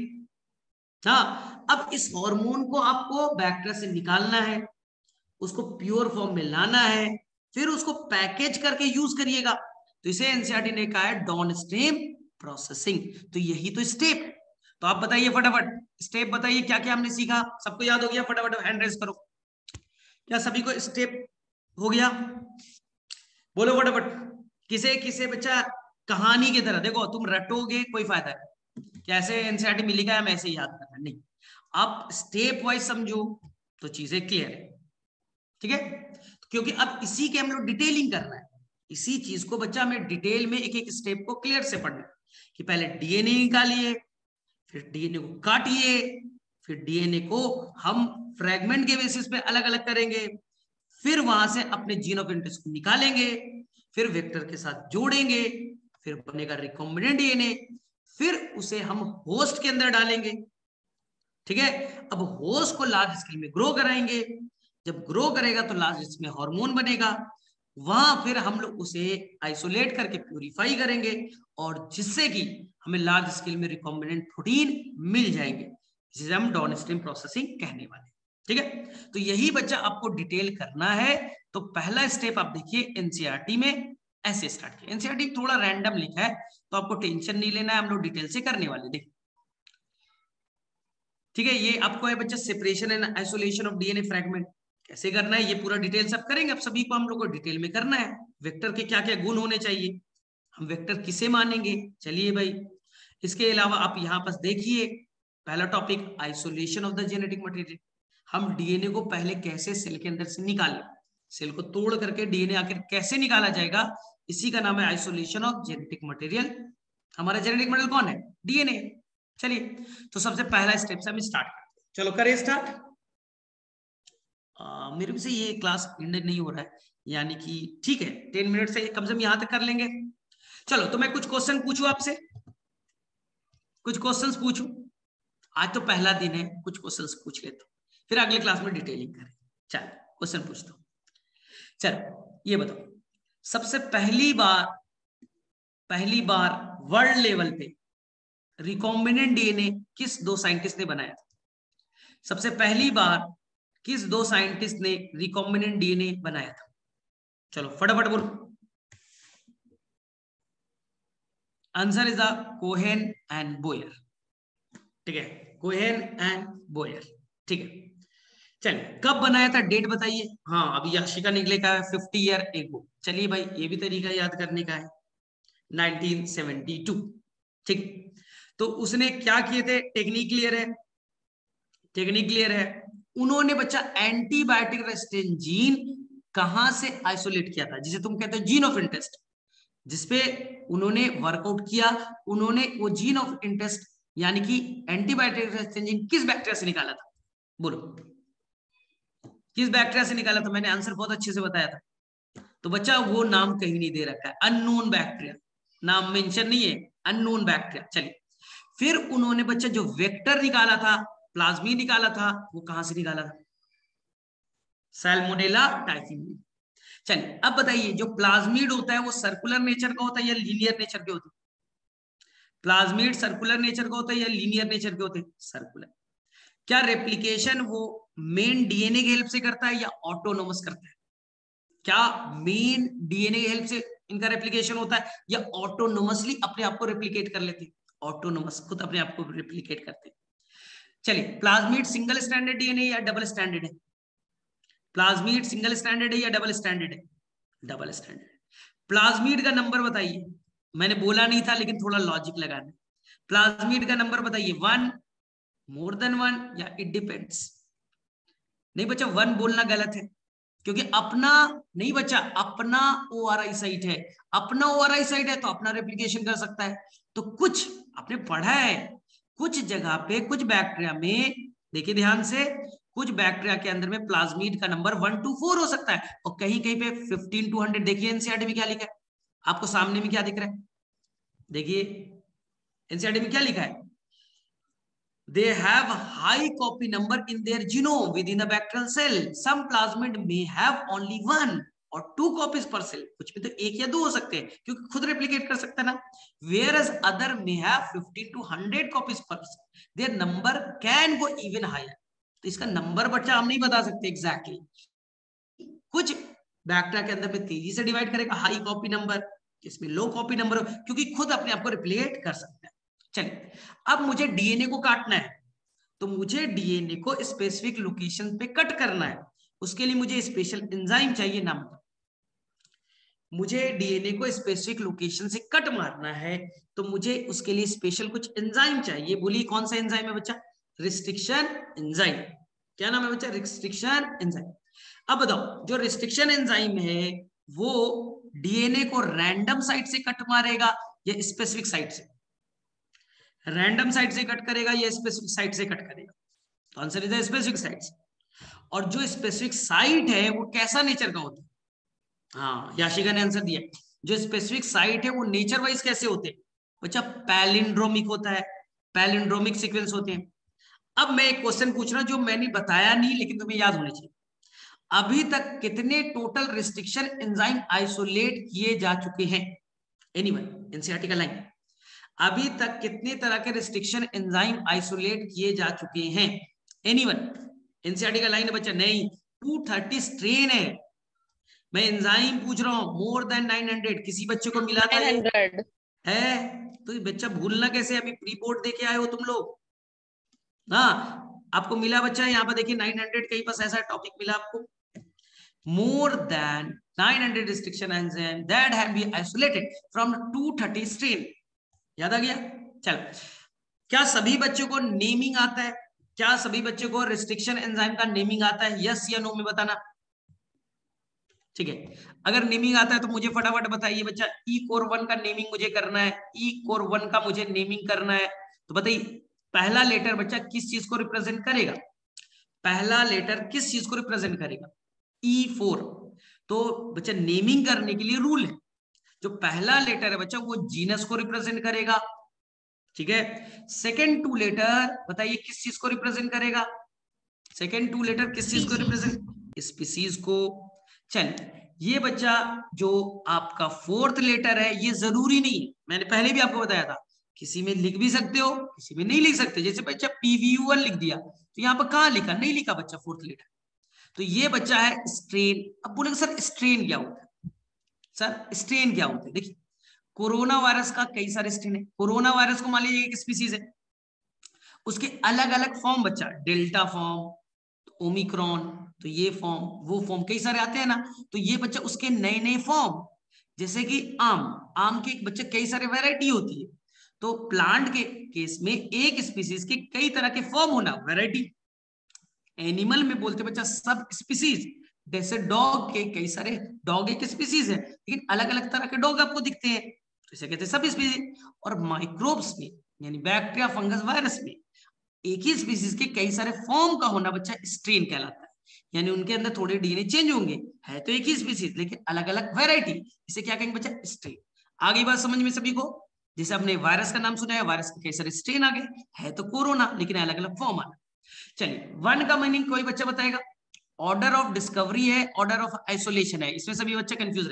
हाँ, अब इस हार्मोन को आपको बैक्टीरिया से निकालना है, उसको प्योर फॉर्म में लाना है, फिर उसको पैकेज करके यूज करिएगा। तो इसे एनसीईआरटी ने कहा है डाउनस्ट्रीम प्रोसेसिंग। तो यही तो स्टेप है। तो आप बताइए फटाफट स्टेप बताइए, क्या क्या हमने सीखा? सबको याद हो गया? फटाफट हैंड रेज करो। क्या सभी को स्टेप हो गया? बोलो फटाफट। किसे किसे बच्चा कहानी की तरह, देखो तुम रटोगे कोई फायदा है, कैसे एनसीईआरटी में लिखा है हम ऐसे ही याद करना नहीं, आप स्टेप वाइज समझो तो चीजें क्लियर है। ठीक है, क्योंकि अब इसी के हम लोग डिटेलिंग करना है, इसी चीज को बच्चा हमें डिटेल में एक एक स्टेप को क्लियर से पढ़ना है कि पहले डीएनए निकालिए, फिर डीएनए को काटिए, फिर डीएनए को हम फ्रेगमेंट के बेसिस पे अलग अलग करेंगे, फिर वहां से अपने जीन ऑफ इंटरेस्ट को निकालेंगे, फिर वेक्टर के साथ जोड़ेंगे, फिर बनेगा रिकॉम्बिनेंट डीएनए, फिर उसे हम होस्ट के अंदर डालेंगे। ठीक है, अब होस्ट को लार्ज स्केल में ग्रो कराएंगे, जब ग्रो करेगा तो लार्ज स्केल में हार्मोन बनेगा, वहां फिर हम लोग उसे आइसोलेट करके प्यूरिफाई करेंगे और जिससे कि हमें लार्ज स्केल में रिकॉम्बिनेंट प्रोटीन मिल जाएंगे, जिसे हम डाउनस्ट्रीम प्रोसेसिंग कहने वाले। ठीक है, तो यही बच्चा आपको डिटेल करना है। तो पहला स्टेप आप देखिए एनसीईआरटी में ऐसे स्टार्ट किया। एनसीईआरटी थोड़ा रैंडम लिखा है तो आपको टेंशन नहीं लेना है, हम लोग डिटेल से करने वाले। देखिए ठीक है, ये आपको है बच्चा separation and isolation of DNA fragment कैसे करना है, ये पूरा डिटेल सब करेंगे। अब सभी को हम लोग को डिटेल में करना है। वेक्टर के क्या क्या गुण होने चाहिए, हम वेक्टर किसे मानेंगे, चलिए भाई। इसके अलावा आप यहाँ पास देखिए पहला topic isolation of the genetic material. हम डीएनए को पहले कैसे सेल के अंदर से निकालें, सेल को तोड़ करके डीएनए आखिर कैसे निकाला जाएगा, इसी का नाम है आइसोलेशन ऑफ जेनेटिक मटेरियल। हमारा जेनेटिक मटेरियल कौन है? डीएनए। चलिए, तो सबसे पहला स्टेप से हम स्टार्ट करते हैं। चलो करें स्टार्ट। आ, मेरे से ये क्लास एंड नहीं हो रहा है, यानी कि ठीक है टेन मिनट से कम से कम यहां तक कर लेंगे। चलो, तो मैं कुछ क्वेश्चन पूछूं आपसे, कुछ क्वेश्चंस पूछूं। आज तो पहला दिन है, कुछ क्वेश्चंस पूछ लेता हूं, फिर अगले क्लास में डिटेलिंग करें। चलो क्वेश्चन पूछता हूं। चलो ये बताओ, सबसे पहली बार पहली बार वर्ल्ड लेवल पे रिकॉम्बिनेंट डीएनए किस दो साइंटिस्ट ने बनाया था? सबसे पहली बार किस दो साइंटिस्ट ने रिकॉम्बिनेंट डीएनए बनाया था? चलो फटाफट बोलो। Answer is the Cohen and Boyer. ठीक है, कोहेन एंड बोयर। ठीक है, चलिए कब बनाया था, डेट बताइए। हाँ, अभी याशिका निकले का है फिफ्टी ईयर एगो। चलिए भाई, ये भी तरीका याद करने का है, नाइनटीन सेवेंटी टू। ठीक, तो उसने क्या किए थे, टेक्निक क्लियर है? टेक्निक क्लियर है। उन्होंने बच्चा एंटीबायोटिक रेजिस्टेंट जीन कहां से आइसोलेट किया था, जिसे तुम कहते हो जीन ऑफ इंटरेस्ट, जिसपे उन्होंने वर्कआउट किया। उन्होंने वो जीन ऑफ इंटरेस्ट यानी कि एंटीबायोटिक रेजिस्टेंट जीन किस बैक्टीरिया से निकाला था? बोलो, किस बैक्टीरिया से निकाला था? मैंने आंसर बहुत अच्छे से बताया था। तो बच्चा वो नाम कहीं नहीं दे रखा है, अननोन बैक्टीरिया, नाम मेंशन नहीं है, अननोन बैक्टीरिया। चलिए, फिर उन्होंने बच्चा जो वेक्टर निकाला था, प्लाज्मीड निकाला था, वो कहां से निकाला था? Salmonella typhimurium. चलिए अब बताइए, जो प्लाज्मीड होता है वो सर्कुलर नेचर का होता है या लीनियर नेचर के होते हैं? प्लाज्मीड सर्कुलर नेचर का होता है या लीनियर नेचर के होते हैं? सर्कुलर। क्या रेप्लिकेशन वो मेन डीएनए की हेल्प से करता है या ऑटोनोमस करता है? क्या मेन डीएनए की हेल्प से इनका रेप्लिकेशन होता है या ऑटोनोमसली अपने आप को रेप्लिकेट कर लेते हैं? ऑटोनोमस, खुद अपने आप को रेप्लिकेट करते हैं। चलिए, प्लाज्मीड सिंगल स्टैंडर्ड डीएनए या डबल स्टैंडर्ड है? प्लाज्मीड सिंगल स्टैंडर्ड है या डबल स्टैंडर्ड है? Double stranded. प्लाज्मीड का नंबर बताइए। मैंने बोला नहीं था लेकिन थोड़ा लॉजिक लगाना। प्लाज्मीड का नंबर बताइए, वन, मोर देन वन या इट डिपेंड्स? नहीं बच्चा, वन बोलना गलत है, क्योंकि अपना नहीं बच्चा, अपना ओ आर आई साइट है, अपना ओ आर आई साइट है तो अपना रेप्लिकेशन कर सकता है। तो कुछ आपने पढ़ा है, कुछ जगह पे कुछ बैक्टीरिया में, देखिए ध्यान से, कुछ बैक्टीरिया के अंदर में प्लाज्मिड का नंबर वन टू फोर हो सकता है और कहीं कहीं पे फिफ्टीन टू हंड्रेड। देखिए एनसीईआरटी में क्या लिखा है, आपको सामने में क्या दिख रहा है, देखिए एनसीईआरटी में क्या लिखा है, they have high copy number in their genome within a bacterial cell. Some plasmid may have only one or two copies per cell. कुछ में तो एक या दो हो सकते हैं क्योंकि खुद रेप्लिकेट कर सकता है ना। Whereas other may have fifty to one hundred copies per cell. Their number can go even higher. तो इसका नंबर बच्चा हम नहीं बता सकते एग्जैक्टली exactly. कुछ बैक्टीरिया के अंदर में तेजी से डिवाइड करेगा हाई कॉपी नंबर, इसमें लो कॉपी नंबर, क्योंकि खुद अपने आप को रेप्लिकेट कर सकता है। चलिए अब मुझे डीएनए को काटना है, तो मुझे डीएनए को स्पेसिफिक लोकेशन पे कट करना है, उसके लिए मुझे स्पेशल एंजाइम चाहिए। नाम का मुझे डीएनए को स्पेसिफिक लोकेशन से कट मारना है, तो मुझे उसके लिए स्पेशल कुछ एंजाइम चाहिए। बोलिए कौन सा एंजाइम है बच्चा, रिस्ट्रिक्शन एंजाइम। क्या नाम है बच्चा, रिस्ट्रिक्शन एंजाइम। अब बताओ जो रिस्ट्रिक्शन एंजाइम है वो डीएनए को रैंडम साइट से कट मारेगा या स्पेसिफिक साइट से, रैंडम साइट से कट करेगा या स्पेसिफिक साइट से कट करेगा, तो आंसर इज स्पेसिफिक साइट से। और जो स्पेसिफिक साइट है वो कैसा नेचर का होता है, हाँ याशिका ने आंसर दिया, जो स्पेसिफिक साइट है वो नेचर वाइज कैसे होते हैं बच्चा, पैलिंड्रोमिक होता है, पैलिंड्रोमिक सीक्वेंस होते हैं। अब मैं एक क्वेश्चन पूछ रहा हूं जो मैंने बताया नहीं लेकिन तुम्हें याद होनी चाहिए, अभी तक कितने टोटल रिस्ट्रिक्शन एंजाइम आइसोलेट किए जा चुके हैं, एनीवन एनसीईआरटी का लाइन, अभी तक कितने तरह के रिस्ट्रिक्शन एंजाइम आइसोलेट किए जा चुके हैं, एनीवन एनसीईआरटी का लाइन है बच्चा, नहीं टू थर्टी स्ट्रेन है। मैं एंजाइम पूछ रहा हूं मोर देन नाइन हंड्रेड, किसी बच्चे को मिला था ये है, तो बच्चा भूलना कैसे, अभी प्री बोर्ड देके आए हो तुम लोग, हाँ आपको मिला बच्चा यहाँ पर देखिए नाइन हंड्रेड, कहीं पास ऐसा टॉपिक मिला आपको, more than nine hundred restriction enzyme that have been isolated from two thirty strain. याद आ गया। चलो क्या सभी बच्चों को नेमिंग आता है, क्या सभी बच्चों को रिस्ट्रिक्शन एंजाइम का नेमिंग आता है, यस या नो में बताना, ठीक है। अगर नेमिंग आता है तो मुझे फटाफट बताइए बच्चा, ई कोर वन का नेमिंग मुझे करना है, ई कोर वन का मुझे नेमिंग करना है, तो बताइए पहला लेटर बच्चा किस चीज को रिप्रेजेंट करेगा, पहला लेटर किस चीज को रिप्रेजेंट करेगा, ई फोर। तो बच्चा नेमिंग करने के लिए रूल है, जो पहला लेटर है बच्चा वो जीनस को रिप्रेजेंट करेगा, ठीक है। सेकेंड टू लेटर बताइए किस चीज को रिप्रेजेंट करेगा, सेकेंड टू लेटर किस चीज को रिप्रेजेंट, स्पीसीज को। चल ये बच्चा जो आपका फोर्थ लेटर है ये जरूरी नहीं है, मैंने पहले भी आपको बताया था, किसी में लिख भी सकते हो किसी में नहीं लिख सकते, जैसे बच्चा पीवीयू वन लिख दिया तो यहाँ पर कहाँ लिखा, नहीं लिखा बच्चा फोर्थ लेटर, तो ये बच्चा है स्ट्रेन। अब बोलेंगे सर स्ट्रेन क्या होता है, सर स्ट्रेन क्या होते हैं, देखिए कोरोना वायरस का कई सारे स्ट्रेन है, कोरोना वायरस को मान लीजिए एक स्पीसीज है, उसके अलग अलग फॉर्म बच्चा, डेल्टा फॉर्म, ओमिक्रॉन, तो ये फॉर्म वो फॉर्म कई सारे आते हैं ना, तो ये बच्चा उसके नए नए फॉर्म, जैसे कि आम, आम के बच्चे कई सारे वैरायटी होती है, तो प्लांट के केस में एक स्पीसीज के कई तरह के फॉर्म होना वैरायटी, एनिमल में बोलते बच्चा सब स्पीसीज, जैसे डॉग के कई सारे, डॉग एक स्पीसीज है लेकिन अलग अलग तरह के डॉग आपको दिखते हैं, इसे कहते हैं सब स्पीसीज। और माइक्रोब्स में यानी बैक्टीरिया फंगस वायरस में एक ही स्पीसीज के कई सारे फॉर्म का होना बच्चा स्ट्रेन कहलाता है, यानी उनके अंदर थोड़े डीएनए चेंज होंगे, है तो एक ही स्पीसीज लेकिन अलग अलग वैरायटी, इसे क्या कहेंगे बच्चा स्ट्रेन। आगे बात समझ में सभी को, जैसे आपने वायरस का नाम सुना है, वायरस के कई सारे स्ट्रेन आ गए, है तो कोरोना लेकिन अलग अलग फॉर्म आना। चलिए वन का मीनिंग कोई बच्चा बताएगा, ऑर्डर ऑफ डिस्कवरी है, ऑर्डर ऑफ आइसोलेशन है, इसमें सभी बच्चे कंफ्यूज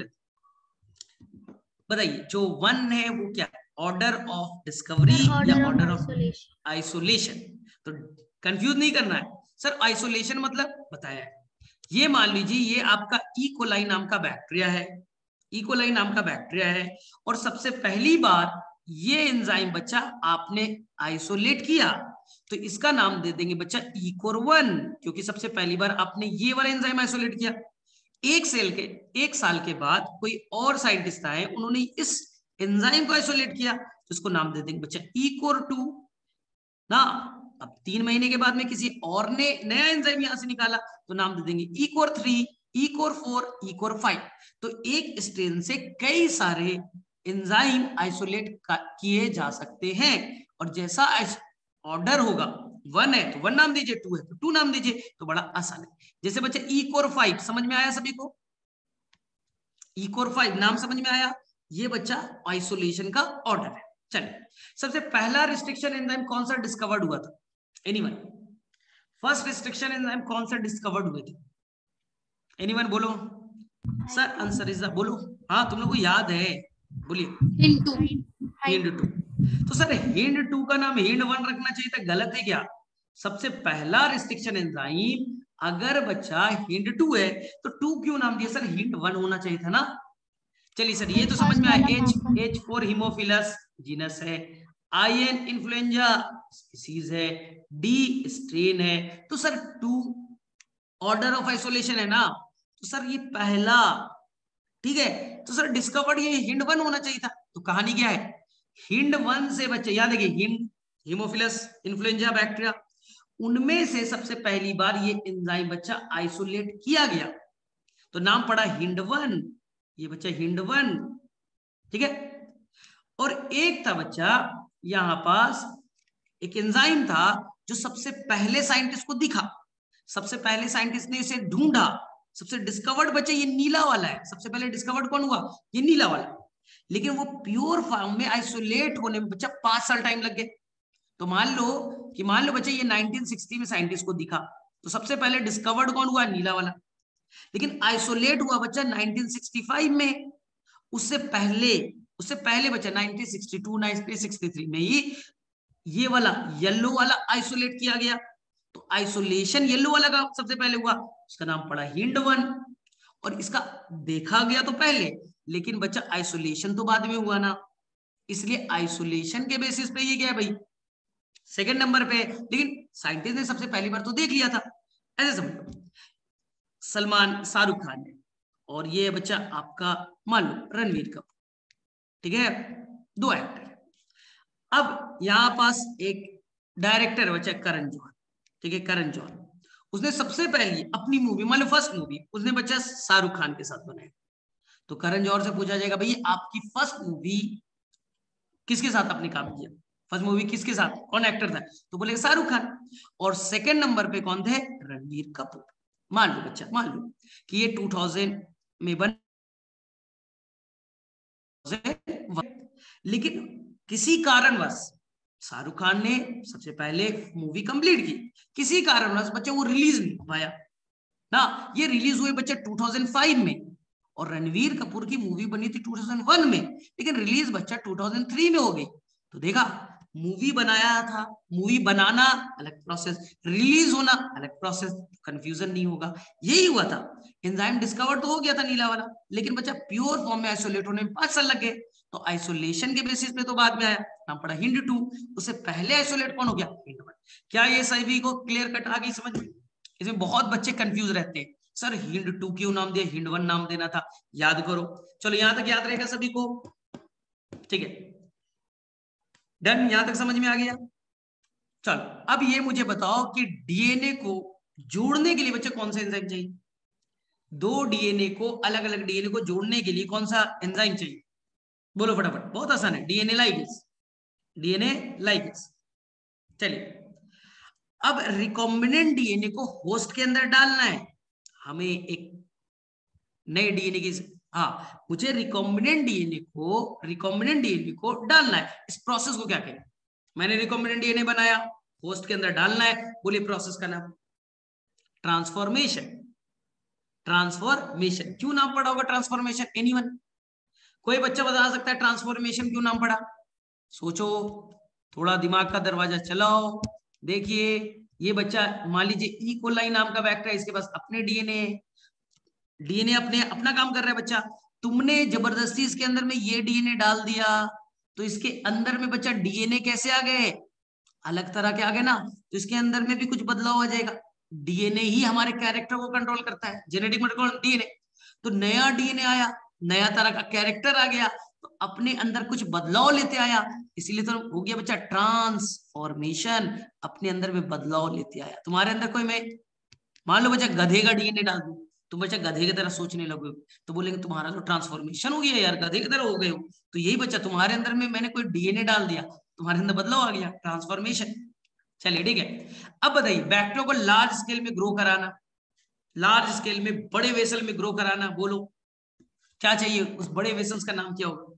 रहते, बताइए जो वन है वो क्या, ऑर्डर ऑफ डिस्कवरी या ऑर्डर ऑफ आइसोलेशन, तो कंफ्यूज नहीं करना है। सर आइसोलेशन मतलब बताया है, ये मान लीजिए ये आपका ई कोलाई नाम का बैक्टीरिया है, ई कोलाई नाम का बैक्टीरिया है और सबसे पहली बार ये एंजाइम बच्चा आपने आइसोलेट किया तो इसका नाम दे देंगे बच्चा ई कोर वन, क्योंकि सबसे पहली बार आपने ये वाला एंजाइम आइसोलेट किया। एक सेल के एक साल के बाद कोई और साइंटिस्ट आए, उन्होंने इस एंजाइम को आइसोलेट किया तो इसको नाम दे देंगे बच्चा ई कोर टू ना। अब तीन महीने के बाद में किसी और ने नया एंजाइम यहां से निकाला तो नाम दे देंगे E co R three, E co R four, E co R five. तो एक स्ट्रेन से कई सारे एंजाइम आइसोलेट किए जा सकते हैं, और जैसा ऑर्डर होगा, वन है तो वन नाम दीजिए, टू है तो टू नाम दीजिए, तो बड़ा आसान है। जैसे बच्चे ई कोर फाइव, समझ में आया सभी को? ई कोर फाइव नाम समझ में आया? ये बच्चा आइसोलेशन का ऑर्डर है। चलिए, सबसे पहला रिस्ट्रिक्शन एंजाइम कौन सा डिस्कवर्ड हुआ था? एनीवन? फर्स्ट रिस्ट्रिक्शन एंजाइम कौन सा डिस्कवर्ड हुए थे? एनीवन बोलो सर, आंसर इज द, बोलो। हाँ, तुम लोग को याद है, बोलिए। Hind two. Hind two. तो सर हिंड टू का नाम हिंड वन रखना चाहिए था, गलत है क्या? सबसे पहला रिस्ट्रिक्शन एंजाइम अगर बच्चा हिंड टू है तो टू क्यों नाम दिया सर? हिंड वन होना चाहिए था ना। चलिए सर, ये तो समझ में आया। H H four haemophilus genus है, आई एन इन्फ्लुएंजा स्पीसीज है, डी स्ट्रेन है। तो sir two order of isolation है ना, तो सर ये पहला, ठीक है। तो सर डिस्कवर्ड ये हिंड वन होना चाहिए था। तो कहानी क्या है? हिंड वन से बच्चे याद है, हिंड, हिमोफिलस, इन्फ्लुएंजा बैक्टीरिया, उनमें से सबसे पहली बार ये एंजाइम बच्चा आइसोलेट किया गया, तो नाम पड़ा हिंड वन। ये बच्चा हिंड वन, ठीक है। और एक था बच्चा यहां पास एक एंजाइम था जो सबसे पहले साइंटिस्ट को दिखा, सबसे पहले साइंटिस्ट ने इसे ढूंढा, सबसे डिस्कवर्ड बच्चे ये नीला वाला है। सबसे पहले डिस्कवर्ड कौन हुआ? ये नीला वाला। लेकिन वो प्योर फॉर्म में आइसोलेट होने में बच्चा पांच साल टाइम लग गए। तो मान लो कि मान लो बच्चे ये नाइनटीन सिक्सटी में साइंटिस्ट को दिखा, तो सबसे पहले डिस्कवर्ड कौन हुआ? नीला वाला। लेकिन आइसोलेट हुआ बच्चा नाइनटीन सिक्सटी फाइव में। उससे पहले उससे पहले बच्चा nineteen sixty two nineteen sixty three में ही ये वाला येलो वाला आइसोलेट किया गया। तो आइसोलेशन येलो वाला का सबसे पहले हुआ, उसका नाम पड़ा हिंड वन। और इसका देखा गया तो पहले, लेकिन बच्चा आइसोलेशन तो बाद में हुआ ना, इसलिए आइसोलेशन के बेसिस पे ये क्या है भाई? सेकंड नंबर पे। लेकिन साइंटिस्ट ने सबसे पहली बार तो देख लिया था। ऐसे समझो, सलमान, शाहरुख खान ने, और ये बच्चा आपका मान लो रणवीर कपूर, ठीक है, दो एक्टर। अब यहां पास एक डायरेक्टर बच्चा करण जौहर, ठीक है, करण जौहर, उसने सबसे पहली अपनी मूवी, मान लो फर्स्ट मूवी उसने बच्चा शाहरुख खान के साथ बनाया। तो करण जौहर से पूछा जाएगा भाई आपकी फर्स्ट मूवी किसके साथ आपने काम किया? फर्स्ट मूवी किसके साथ, कौन एक्टर था? तो बोलेगा शाहरुख खान। और सेकंड नंबर पे कौन थे? रणवीर कपूर। मान लो बच्चा, मान लो कि ये टू थाउजेंड में बन, लेकिन किसी कारणवश शाहरुख खान ने सबसे पहले मूवी कंप्लीट की, किसी कारणवश बच्चा वो रिलीज नहीं हो पाया ना। ये रिलीज हुए बच्चा टू थाउजेंड फाइव में, और रणवीर कपूर की मूवी बनी थी टू थाउजेंड वन में, लेकिन रिलीज बच्चा टू थाउजेंड थ्री में हो गई। तो देखा, मूवी बनाया था, मूवी बनाना अलग प्रोसेस, रिलीज होना अलग प्रोसेस, कंफ्यूजन नहीं होगा। यही हुआ था। एंजाइम डिस्कवर तो हो गया था नीला वाला, लेकिन बच्चा प्योर फॉर्म में आइसोलेट होने में पांच साल लग गए। तो आइसोलेशन के बेसिस पे तो बाद में आया, नाम पड़ा हिंड टू। उससे पहले आइसोलेट कौन हो गया? Hind one. क्या ये सभी को क्लियर कट आ गई समझ में? इसमें बहुत बच्चे कंफ्यूज रहते हैं, सर हिंड टू क्यों नाम दिया, हिंड वन नाम देना था। याद करो, चलो यहां तक याद रहेगा सभी को, ठीक है, डन, यहां तक समझ में आ गया। चलो अब ये मुझे बताओ कि डीएनए को जोड़ने के लिए बच्चे कौन सा एंजाइम चाहिए? दो डीएनए को, अलग अलग डीएनए को जोड़ने के लिए कौन सा एंजाइम चाहिए? बोलो फटाफट, बहुत आसान है, डीएनए लाइगेज, डीएनए लाइगेज। चलिए, अब रिकॉम्बिनेंट डीएनए को होस्ट के अंदर डालना है, हमें एक नए डीएनए की, हाँ, मुझे रिकॉम्बिनेंट डीएनए को रिकॉम्बिनेंट डीएनए को डालना है। इस प्रोसेस को क्या कहें? मैंने रिकॉम्बिनेंट डीएनए बनाया, होस्ट के अंदर डालना है, बोलिए प्रोसेस का नाम? ट्रांसफॉर्मेशन। ट्रांसफॉर्मेशन क्यों नाम पड़ा होगा ट्रांसफॉर्मेशन? एनीवन? कोई बच्चा बता सकता है ट्रांसफॉर्मेशन क्यों नाम पड़ा? सोचो, थोड़ा दिमाग का दरवाजा चलाओ। देखिए, ये बच्चा मान लीजिए ई कोलाई नाम का बैक्टीरिया, इसके पास अपने डीएनए, डीएनए अपने अपना काम कर रहा है बच्चा। तुमने जबरदस्ती इसके अंदर में ये डीएनए डाल दिया, तो इसके अंदर में बच्चा डीएनए कैसे आ गए? अलग तरह के आ गए ना, तो इसके अंदर में भी कुछ बदलाव आ जाएगा। डीएनए ही हमारे कैरेक्टर को कंट्रोल करता है, जेनेटिक मटेरियल डीएनए। तो नया डीएनए आया, नया तरह का कैरेक्टर आ गया, तो अपने अंदर कुछ बदलाव लेते आया, इसीलिए तो हो गया बच्चा ट्रांसफॉर्मेशन, अपने अंदर में बदलाव लेते आया। तुम्हारे अंदर कोई, मैं मान लो बच्चा गधे का डीएनए डाल दूं, तुम बच्चा गधे की तरह सोचने लगो तो बोलेंगे तुम्हारा तो ट्रांसफॉर्मेशन हो गया यार, गधे की तरह हो गए हो। तो यही बच्चा तुम्हारे अंदर में मैंने कोई डीएनए डाल दिया, तुम्हारे अंदर बदलाव आ गया, ट्रांसफॉर्मेशन। चलिए ठीक है, अब बताइए बैक्टीरिया को लार्ज स्केल में ग्रो कराना, लार्ज स्केल में बड़े वेसल में ग्रो कराना, बोलो क्या चाहिए, उस बड़े वेसल्स का नाम क्या होगा?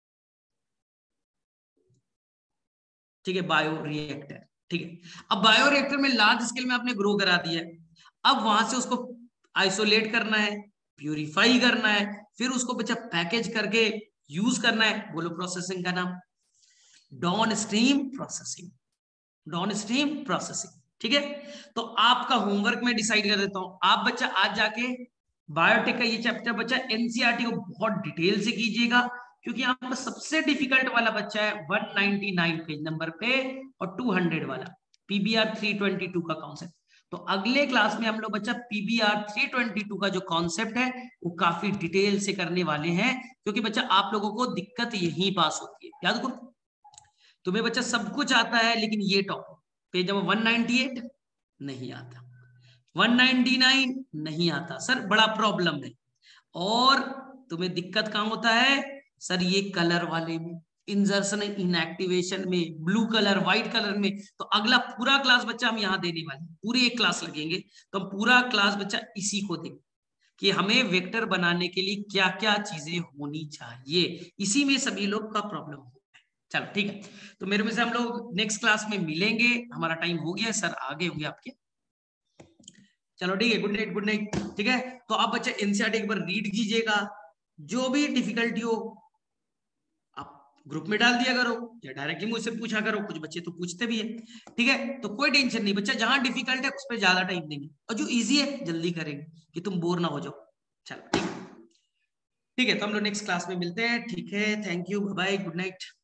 ठीक है, बायोरिएक्टर। ठीक है, अब बायोरिएक्टर में लार्ज स्केल में आपने ग्रो करा दिया है, अब वहां से उसको आइसोलेट करना है, प्यूरिफाई करना है, फिर उसको बच्चा पैकेज करके यूज करना है, बोलो प्रोसेसिंग का नाम downstream processing, downstream processing. ठीक है, तो आपका होमवर्क में डिसाइड कर देता हूं, आप बच्चा आज जाके बायोटेक का ये चैप्टर बच्चा एनसीईआरटी को बहुत डिटेल से कीजिएगा, क्योंकि यहाँ पर सबसे डिफिकल्ट वाला बच्चा है one ninety nine page number पे और टू हंड्रेड वाला पीबीआर थ्री ट्वेंटी टू का कॉन्सेप्ट। तो अगले क्लास में हम लोग बच्चा पीबीआर थ्री ट्वेंटी टू का जो कॉन्सेप्ट है वो काफी डिटेल से करने वाले हैं, क्योंकि बच्चा आप लोगों को दिक्कत यही पास होती है। याद करो, तुम्हें बच्चा सब कुछ आता है, लेकिन ये topic page number one ninety eight नहीं आता, वन नाइंटी नाइन नहीं आता सर, बड़ा प्रॉब्लम है। और तुम्हें दिक्कत कहां होता है सर, ये कलर वाले में, इंजर्शन इनएक्टिवेशन में, ब्लू कलर व्हाइट कलर में। तो अगला पूरा क्लास बच्चा हम यहाँ देने वाले, पूरे एक क्लास लगेंगे, तो हम पूरा क्लास बच्चा इसी को देंगे कि हमें वेक्टर बनाने के लिए क्या क्या चीजें होनी चाहिए, इसी में सभी लोग का प्रॉब्लम होता है। चलो ठीक है, तो मेरे में से हम लोग नेक्स्ट क्लास में मिलेंगे, हमारा टाइम हो गया सर, आगे होंगे आपके। चलो ठीक है, गुड नाइट गुड नाइट। ठीक है, तो आप बच्चे एनसीईआरटी एक बार रीड कीजिएगा, जो भी डिफिकल्टी हो आप ग्रुप में डाल दिया करो या डायरेक्टली मुझसे पूछा करो, कुछ बच्चे तो पूछते भी है। ठीक है, तो कोई टेंशन नहीं बच्चा, जहां डिफिकल्ट है उस पर ज्यादा टाइम देंगे, और जो इजी है जल्दी करेंगे कि तुम बोर ना हो जाओ। चलो ठीक है, ठीक है, तो हम लोग नेक्स्ट क्लास में मिलते हैं। ठीक है, thank you, bye bye, good night.